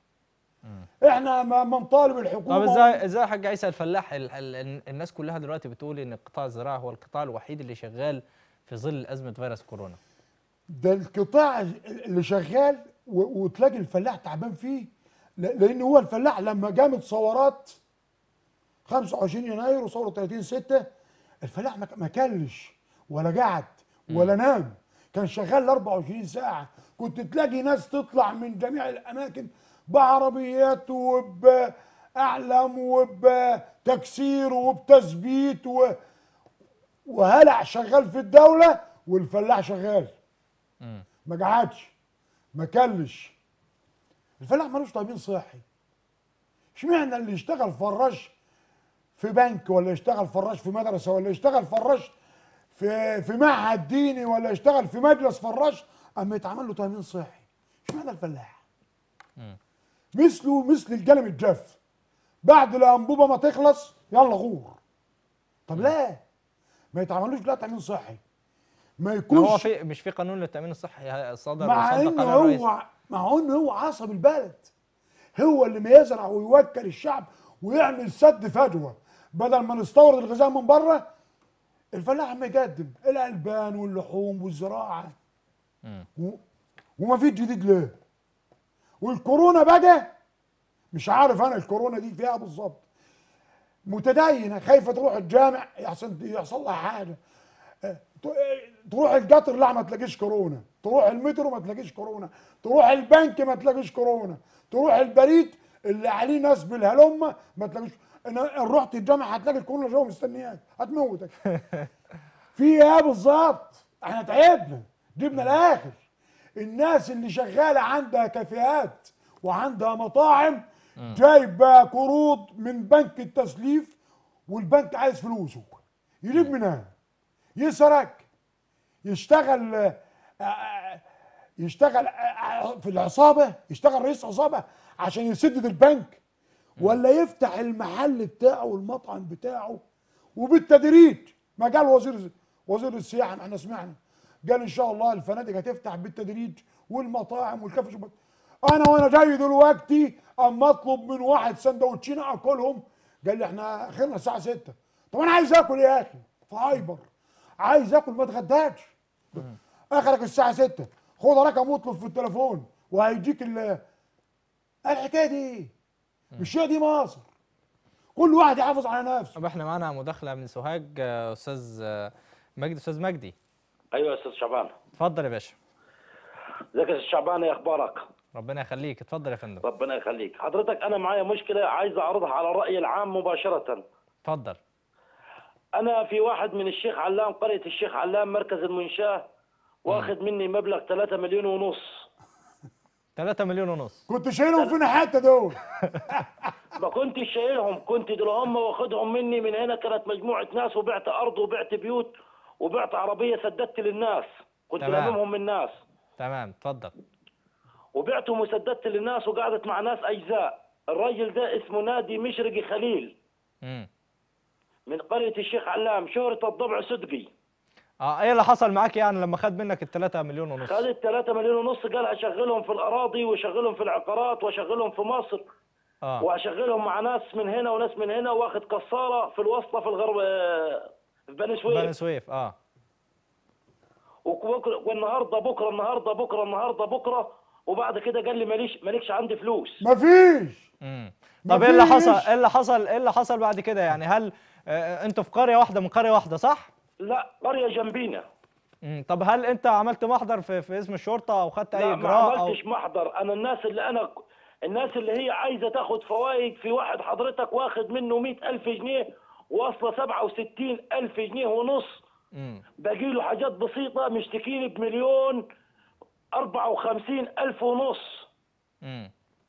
احنا ما نطالب الحكومه. طب ازاي ازاي يا حاج عيسى الفلاح ال ال الناس كلها دلوقتي بتقول ان قطاع الزراعه هو القطاع الوحيد اللي شغال في ظل ازمه فيروس كورونا؟ ده القطاع اللي شغال وتلاقي الفلاح تعبان فيه، لان هو الفلاح لما قامت ثورات خمسة وعشرين يناير وثوره ثلاثين ستة الفلاح ما كلش ولا قعد ولا نام، كان شغال أربعة وعشرين ساعه. كنت تلاقي ناس تطلع من جميع الاماكن بعربيات وبأعلام وبتكسير وبتثبيت و... وهلع شغال في الدوله، والفلاح شغال ما قعدش ما كلش. الفلاح ملوش تأمين صحي. اشمعنى اللي يشتغل فراش في بنك، ولا يشتغل فراش في مدرسه، ولا يشتغل فراش في في معهد ديني، ولا يشتغل في مجلس فراش اما يتعمل له تأمين صحي؟ اشمعنى الفلاح؟ مثله مثل القلم الجاف، بعد الانبوبه ما تخلص يلا غور. طب لا ما يتعملوش لا تأمين صحي، ما يكونش. هو في مش في قانون للتأمين الصحي صدر مع انه هو مع انه هو عصب البلد، هو اللي ما يزرع ويوكل الشعب ويعمل سد فجوه، بدل ما نستورد الغذاء من بره الفلاح ما يقدم الالبان واللحوم والزراعه. و... وما في جديد ليه؟ والكورونا بقى مش عارف انا الكورونا دي فيها بالظبط، متدينه خايفه تروح الجامع يحصل يحصل لها حاجه، تروح القطر لا ما تلاقيش كورونا، تروح المترو ما تلاقيش كورونا، تروح البنك ما تلاقيش كورونا، تروح البريد اللي عليه ناس بالهلمه ما تلاقيش. ان رحت الجامع هتلاقي الكورونا جوه مستنياك هتموتك. في ايه بالظبط؟ احنا تعبنا جبنا الاخر. الناس اللي شغاله عندها كافيهات وعندها مطاعم جايبه قروض من بنك التسليف، والبنك عايز فلوسه، يجيب منها، يسرق، يشتغل يشتغل في العصابه، يشتغل رئيس عصابه عشان يسدد البنك، ولا يفتح المحل بتاعه والمطعم بتاعه. وبالتدريج ما قال وزير وزير السياحه، احنا سمعنا قال ان شاء الله الفنادق هتفتح بالتدريج والمطاعم والكافي شوبات. انا وانا جاي دلوقتي اما اطلب من واحد سندوتشين اكلهم قال لي احنا اخرنا الساعه ستة. طب انا عايز اكل يا اخي في هايبر، عايز اكل ما اتغداش، اخرك الساعه ستة، خد رقم واطلب في التليفون وهيديك ال الحكايه دي. مش هي دي مصر، كل واحد يحافظ على نفسه. طب احنا معانا مداخله من سوهاج، استاذ مجدي. استاذ مجدي. ايوه يا استاذ شعبان. اتفضل يا باشا. ازيك يا استاذ شعبان، ايه اخبارك؟ ربنا يخليك، اتفضل يا فندم. ربنا يخليك. حضرتك انا معايا مشكله عايز اعرضها على الراي العام مباشره. اتفضل. انا في واحد من الشيخ علام، قريه الشيخ علام مركز المنشاه، واخد مني مبلغ ثلاثة مليون ونص. ثلاثة مليون ونص كنت شايلهم فينا حتى دول. صح؟ ما كنتش شايلهم، كنت دول هم واخدهم مني من هنا، كانت مجموعه ناس وبعت ارض وبعت بيوت وبعت عربيه سددت للناس، كنت تمام. لاممهم من الناس تمام، اتفضل. وبعتهم وسددت للناس وقعدت مع ناس اجزاء. الراجل ده اسمه نادي مشرقي خليل امم من قريه الشيخ علام، شهرة الضبع صدقي. اه ايه اللي حصل معاك يعني لما خد منك ال ثلاثة مليون ونص؟ خد ثلاثة مليون ونص، قال اشغلهم في الاراضي واشغلهم في العقارات واشغلهم في مصر اه واشغلهم مع ناس من هنا وناس من هنا، واخد كساره في الوسطى في الغرب آه، في بني سويف. بني سويف اه وبكره والنهارده بكره النهارده بكره النهارده بكره وبعد كده قال لي ماليش مالكش عندي فلوس. مفيش. امم طب ايه اللي مفيش. حصل؟ ايه اللي حصل؟ ايه اللي حصل بعد كده يعني؟ هل آه انتوا في قرية واحدة من قرية واحدة صح؟ لا، قريه جنبينا. امم طب هل انت عملت محضر في, في اسم الشرطة او خدت اي لا، ما اجراء او عملتش محضر. انا الناس اللي انا الناس اللي هي عايزه تاخد فوائد، في واحد حضرتك واخد منه مئة ألف جنيه واصله سبعة وستين ألف جنيه ونص، امم باقي له حاجات بسيطه مشتكيني بمليون أربعة وخمسين ألف ونص. امم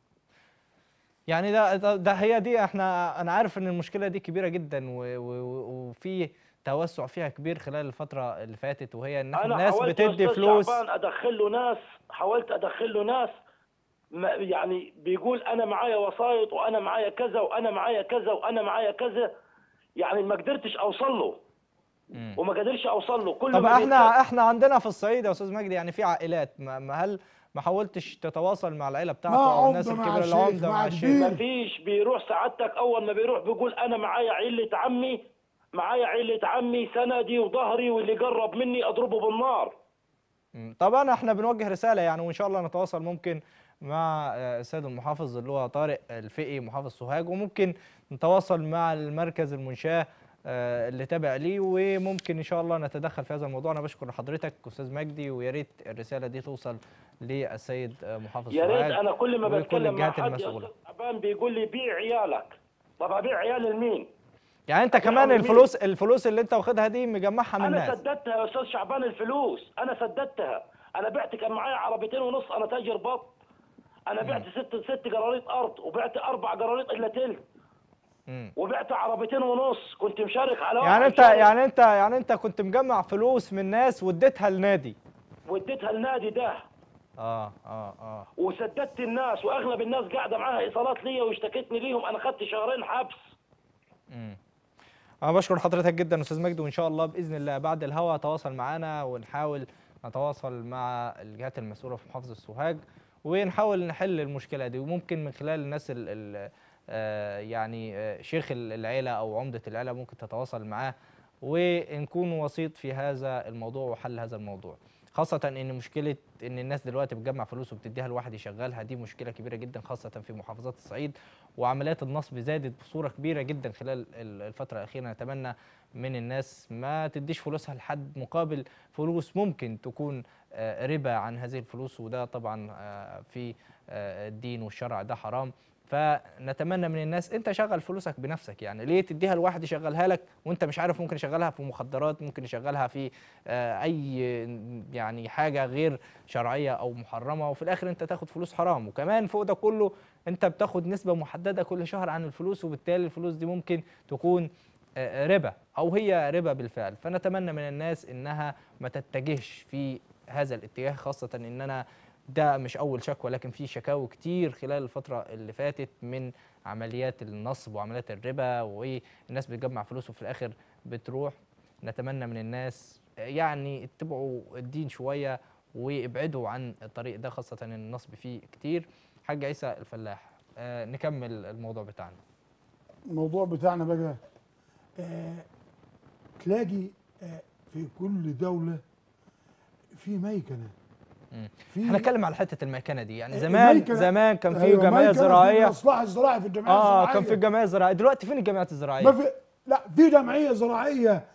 يعني ده, ده ده هي دي احنا انا عارف ان المشكلة دي كبيرة جدا و- و- وفي توسع فيها كبير خلال الفترة اللي فاتت، وهي ان احنا انا الناس حاولت يا بتدي أستاذ فلوس. شعبان ادخل له ناس، حاولت ادخل له ناس ما- يعني بيقول انا معايا وسايط وانا معايا كذا وانا معايا كذا وانا معايا كذا، يعني ما قدرتش اوصل له مم. وما قدرش اوصل له. كل طب ما احنا بيتكلم- احنا عندنا في الصعيد يا استاذ مجدي يعني في عائلات، ما ما هل ما حاولتش تتواصل مع العيله بتاعته مع او الناس عمدة، مع الكبيره، شيخ، العمده مع مع كبير. الشيخ؟ ما فيش. بيروح سعادتك اول ما بيروح بيقول انا معايا عيله عمي، معايا عيله عمي سندي وظهري واللي قرب مني اضربه بالنار. مم. طبعا احنا بنوجه رساله يعني، وان شاء الله نتواصل ممكن مع آه، السيد المحافظ اللي هو طارق الفقي محافظ سوهاج، وممكن نتواصل مع المركز المنشاه آه، اللي تابع ليه، وممكن ان شاء الله نتدخل في هذا الموضوع. انا بشكر حضرتك استاذ مجدي، ويا ريت الرساله دي توصل للسيد آه، محافظ يا ريت. سوهاج انا كل ما وكل بتكلم مع الجهات حد يا المسؤوله. استاذ شعبان بيقول لي بيع عيالك. طب ابيع عيالي لمين؟ يعني انت أبيعهم كمان لمين؟ الفلوس الفلوس اللي انت واخدها دي مجمعها من انا الناس. سددتها يا استاذ شعبان، الفلوس انا سددتها. انا بعت، كان معايا عربيتين ونص، انا تاجر بط. انا بعت ست ست قراريط ارض وبعت اربع قراريط الا تلت، مم. وبعت عربيتين ونص، كنت مشارك على يعني واحد انت شارك يعني انت يعني انت كنت مجمع فلوس من ناس واديتها لنادي. واديتها النادي ده اه اه اه وسددت الناس، واغلب الناس قاعده معاها ايصالات ليا واشتكتني ليهم. انا خدت شهرين حبس. امم انا بشكر حضرتك جدا استاذ مجدي، وان شاء الله باذن الله بعد الهوا تواصل معانا ونحاول نتواصل مع الجهات المسؤوله في محافظه سوهاج ونحاول نحل المشكله دي، وممكن من خلال الناس ال ال آه يعني آه شيخ العيله او عمده العيله ممكن تتواصل معاه ونكون وسيط في هذا الموضوع وحل هذا الموضوع، خاصة ان مشكلة ان الناس دلوقتي بتجمع فلوس وبتديها لواحد يشغلها، دي مشكلة كبيرة جدا خاصة في محافظات الصعيد، وعمليات النصب زادت بصورة كبيرة جدا خلال الفترة الأخيرة. نتمنى من الناس ما تديش فلوسها لحد مقابل فلوس ممكن تكون ربا عن هذه الفلوس، وده طبعا في الدين والشرع ده حرام. فنتمنى من الناس انت شغل فلوسك بنفسك، يعني ليه تديها لواحد يشغلها لك وانت مش عارف؟ ممكن يشغلها في مخدرات، ممكن يشغلها في اي يعني حاجه غير شرعيه او محرمه، وفي الاخر انت تاخد فلوس حرام. وكمان فوق ده كله انت بتاخد نسبه محدده كل شهر عن الفلوس، وبالتالي الفلوس دي ممكن تكون ربا او هي ربا بالفعل. فنتمنى من الناس انها ما تتجهش في هذا الاتجاه، خاصه ان انا ده مش أول شكوى، لكن في شكاوى كتير خلال الفترة اللي فاتت من عمليات النصب وعمليات الربا، والناس بتجمع فلوس وفي الآخر بتروح. نتمنى من الناس يعني اتبعوا الدين شوية وابعدوا عن الطريق ده، خاصة إن النصب فيه كتير. حاج عيسى الفلاح، آه نكمل الموضوع بتاعنا. الموضوع بتاعنا بقى آه تلاقي آه في كل دولة في ميكنة. احنا نتكلم على حته الميكنه دي، يعني زمان زمان كان في أيوة جمعيه زراعيه، في الاصلاح الزراعي في الجمعيه اه الزراعيه. كان في الجمعيه الزراعيه، دلوقتي فين الجمعيات الزراعيه؟ ما في، لا في جمعيه زراعيه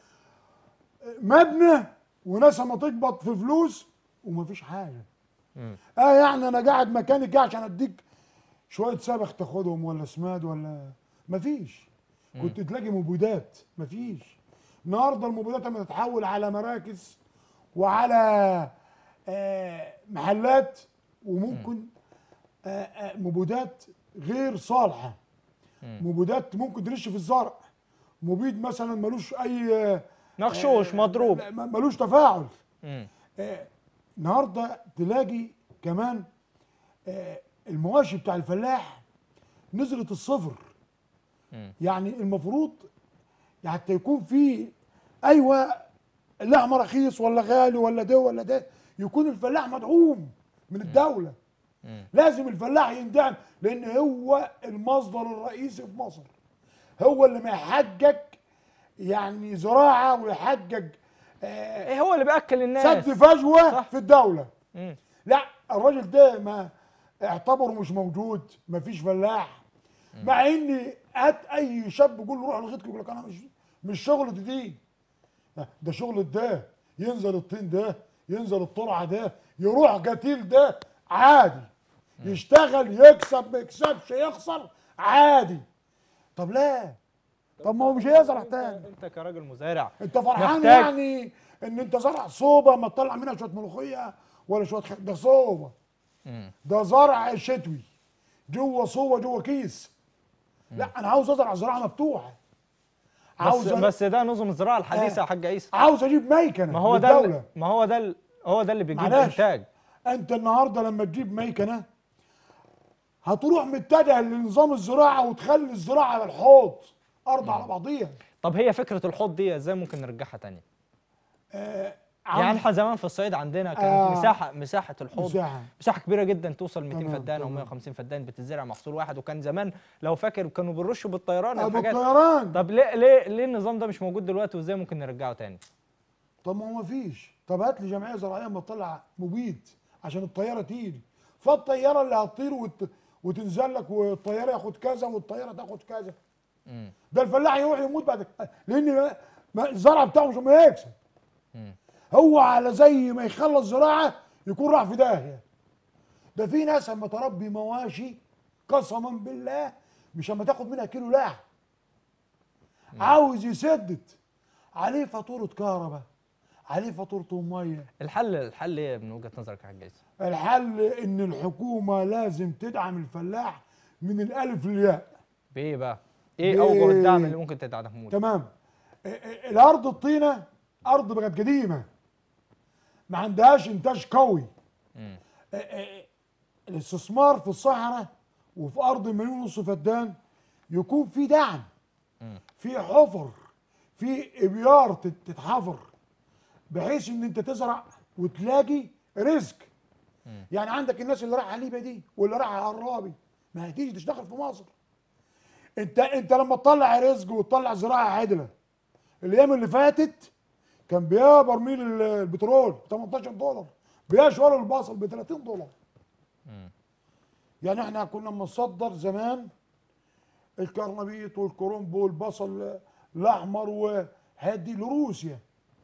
مبنى وناس ما تقبض في فلوس وما فيش حاجه. مم. اه يعني انا قاعد مكاني كده عشان اديك شويه سبخ تاخدهم ولا سماد ولا ما فيش. كنت تلاقي مبيدات، ما فيش. النهارده المبيدات لما تتحول على مراكز وعلى آه محلات، وممكن آه آه مبيدات غير صالحه. مبيدات ممكن ترش في الزرع، مبيد مثلا ملوش اي مغشوش مضروب، ملوش تفاعل. مم. آه النهارده تلاقي كمان آه المواشي بتاع الفلاح نزلت الصفر. مم. يعني المفروض حتى يكون في ايوه اللحمه رخيص ولا غالي ولا ده ولا ده، يكون الفلاح مدعوم من الدوله. مم. لازم الفلاح يندعم، لان هو المصدر الرئيسي في مصر، هو اللي ما يحجج يعني زراعه ويحجج آه ايه هو اللي بياكل الناس، سد فجوه صح. في الدوله. مم. لا الراجل ده ما اعتبره مش موجود، ما فيش فلاح. مم. مع ان هات اي شاب يقول له روح لغيتك يقول لك انا مش مش شغل دي، ده شغل ده، ينزل الطين ده، ينزل الطلعه ده، يروح قتيل ده عادي، يشتغل يكسب ما يكسبش يخسر عادي. طب لا، طب ما هو مش هيزرع تاني. انت كراجل مزارع انت فرحان محتاج. يعني ان انت زرع صوبه ما تطلع منها شويه ملوخيه ولا شويه خ... ده صوبه، ده زرع شتوي جوه صوبه جوه كيس. لا انا عاوز ازرع زراعه مفتوحه. عاوز بس, بس ده نظم الزراعه الحديثه يا آه. حاج عيسى. عاوز اجيب ميكنه ما هو ده ما هو ده هو ده اللي بيجيب انتاج. انت النهارده لما تجيب ميكنه هتروح متجه لنظام الزراعه وتخلي الزراعه على الحوض ارض على بعضيها. طب هي فكره الحوض دي ازاي ممكن نرجعها تاني؟ آه يعني احنا زمان في الصعيد عندنا كانت آه مساحه مساحه الحوض مساحه, مساحة كبيره جدا توصل مئتين فدان او مئة وخمسين فدان بتزرع محصول واحد، وكان زمان لو فاكر كانوا بيرشوا بالطيران او بالطيران. طب ليه ليه ليه النظام ده مش موجود دلوقتي وازاي ممكن نرجعه تاني؟ طب ما هو ما فيش. طب هات لي جمعيه زراعيه ما تطلع مبيد عشان الطياره تيجي، فالطياره اللي هتطير وت... وتنزل لك والطياره ياخد كذا والطياره تاخد كذا. مم. ده الفلاح يروح يموت بعد، لان الزرع بتاعه مش ما يكسب. هو على زي ما يخلص زراعه يكون راح في داهيه. ده في ناس اما تربي مواشي قسما بالله مش اما تاخد منها كيلو لحم عاوز يسدد عليه فاتوره كهرباء، عليه فاتوره ميه. الحل الحل ايه من وجهه نظرك يا حاج عيسى؟ الحل ان الحكومه لازم تدعم الفلاح من الالف للياء. بايه بقى؟ ايه اوجه الدعم اللي ممكن تدعمه؟ تمام. الارض الطينه ارض بقت قديمه ما عندهاش انتاج قوي. الاستثمار في الصحراء وفي ارض مليون ونص فدان يكون في دعم، في حفر، في ابيار تتحفر بحيث ان انت تزرع وتلاقي رزق. يعني عندك الناس اللي رايحه ليبيا دي واللي رايحه عرابي ما هتيجي تشتغل في مصر. انت انت لما تطلع رزق وتطلع زراعه عادله، الايام اللي فاتت كان بيا برميل البترول ب تمنتاشر دولار، بيا شوال البصل ب تلاتين دولار. مم. يعني احنا كنا بنصدر زمان الكرنبيط والكرنب والبصل الاحمر والحاجات دي لروسيا.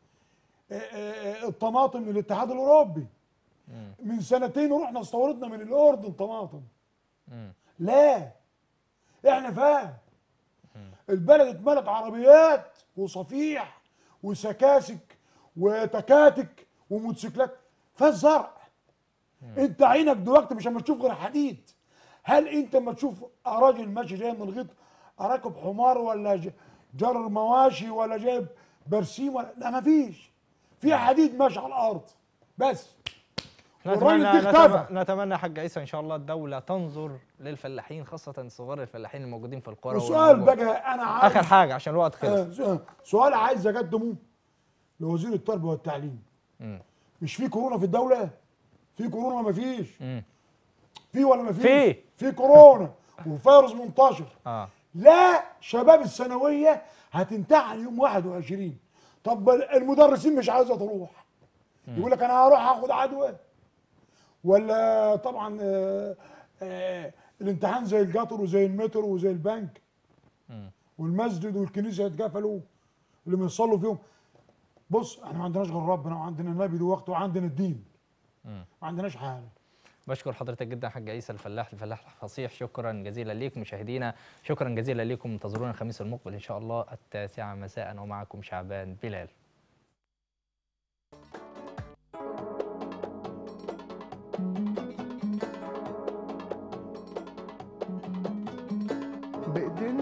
الطماطم من الاتحاد الاوروبي. مم. من سنتين رحنا استوردنا من الاردن طماطم. مم. لا احنا فاهم البلد اتملت عربيات وصفيح وسكاسك وتكاتك وموتوسيكلات فالزرع. انت عينك دلوقتي مش اما تشوف غير حديد. هل انت اما تشوف راجل ماشي جاي من الغيط راكب حمار ولا جر مواشي ولا جايب برسيم ولا لا مفيش. في حديد ماشي على الارض بس. نتمنى نتمنى, نتمنى يا حاج عيسى ان شاء الله الدوله تنظر للفلاحين خاصه صغار الفلاحين الموجودين في القرى. وسؤال بقى انا عايز اخر حاجه عشان الوقت خلص. آه سؤال عايز اقدمه لوزير التربيه والتعليم. م. مش في كورونا في الدوله؟ في كورونا ما فيش؟ م. في ولا ما فيش؟ في في كورونا وفيروس منتشر. اه لا شباب الثانويه هتمتحن يوم واحد وعشرين. طب المدرسين مش عايزه تروح. م. يقول لك انا هروح هاخد عدوى. ولا طبعا آآ آآ الامتحان زي القطر وزي المترو وزي البنك. م. والمسجد والكنيسه يتقفلوا اللي بنصلوا فيهم. بص احنا ما عندناش غير ربنا وعندنا النبي دلوقتي وعندنا الدين. م. ما عندناش حاجه. بشكر حضرتك جدا حاج عيسى الفلاح الفلاح الفصيح، شكرا جزيلا ليك. مشاهدينا شكرا جزيلا ليكم، انتظرونا الخميس المقبل ان شاء الله التاسعه مساء ومعكم شعبان بلال. بإيدينا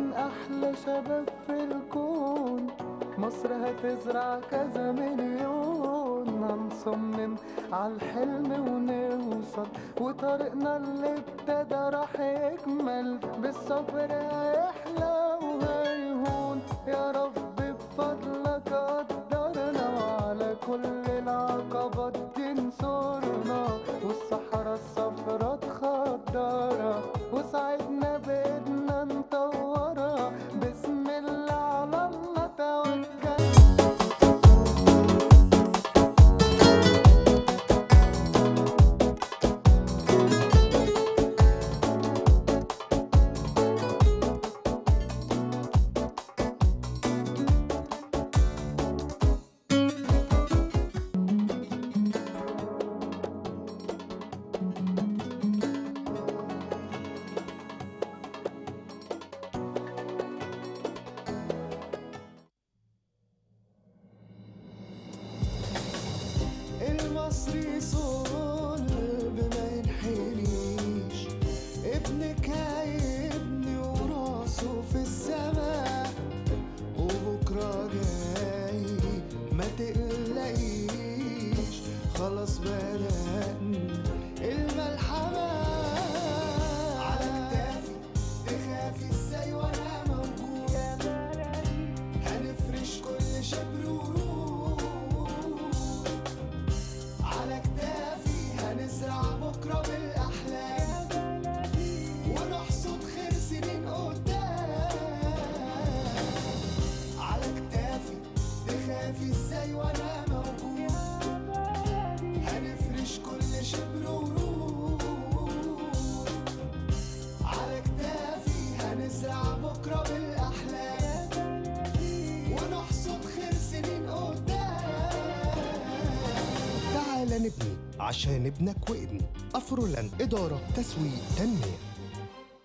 أحلى شباب في الكون، مصر هتزرع كذا مليون. هنصمم عالحلم ونوصل، وطريقنا اللي ابتدى راح يكمل. بالصبر هيحلى وهيهون، يا رب بفضلك قدرنا، وعلى كل العقبات تنصرنا، والصحراء الصفرا تخضرها، وساعدنا بإيدنا نطورها. بسم الله على الله توكلنا. المصري صلب ما ينحنيش، ابنك هيبني وراسه في السماء، وبكرة جاي ما تقلقيش، خلاص بدأنا الملحمة. على كتافي تخافي ازاي وانا موجود، هنفرش كل شبر ورود، على كتافي هنزرع بكرة بالأحلام، ونحصد خير سنين قدام. على كتافي تخافي ازاي وانا موجود، هنفرش كل شبر ورود، على كتافي هنزرع بكرة بالأحلام، ونحصد خير سنين قدام. تعال نبني عشان ابنك وابني. أفرولان إدارة تسويق تنمية.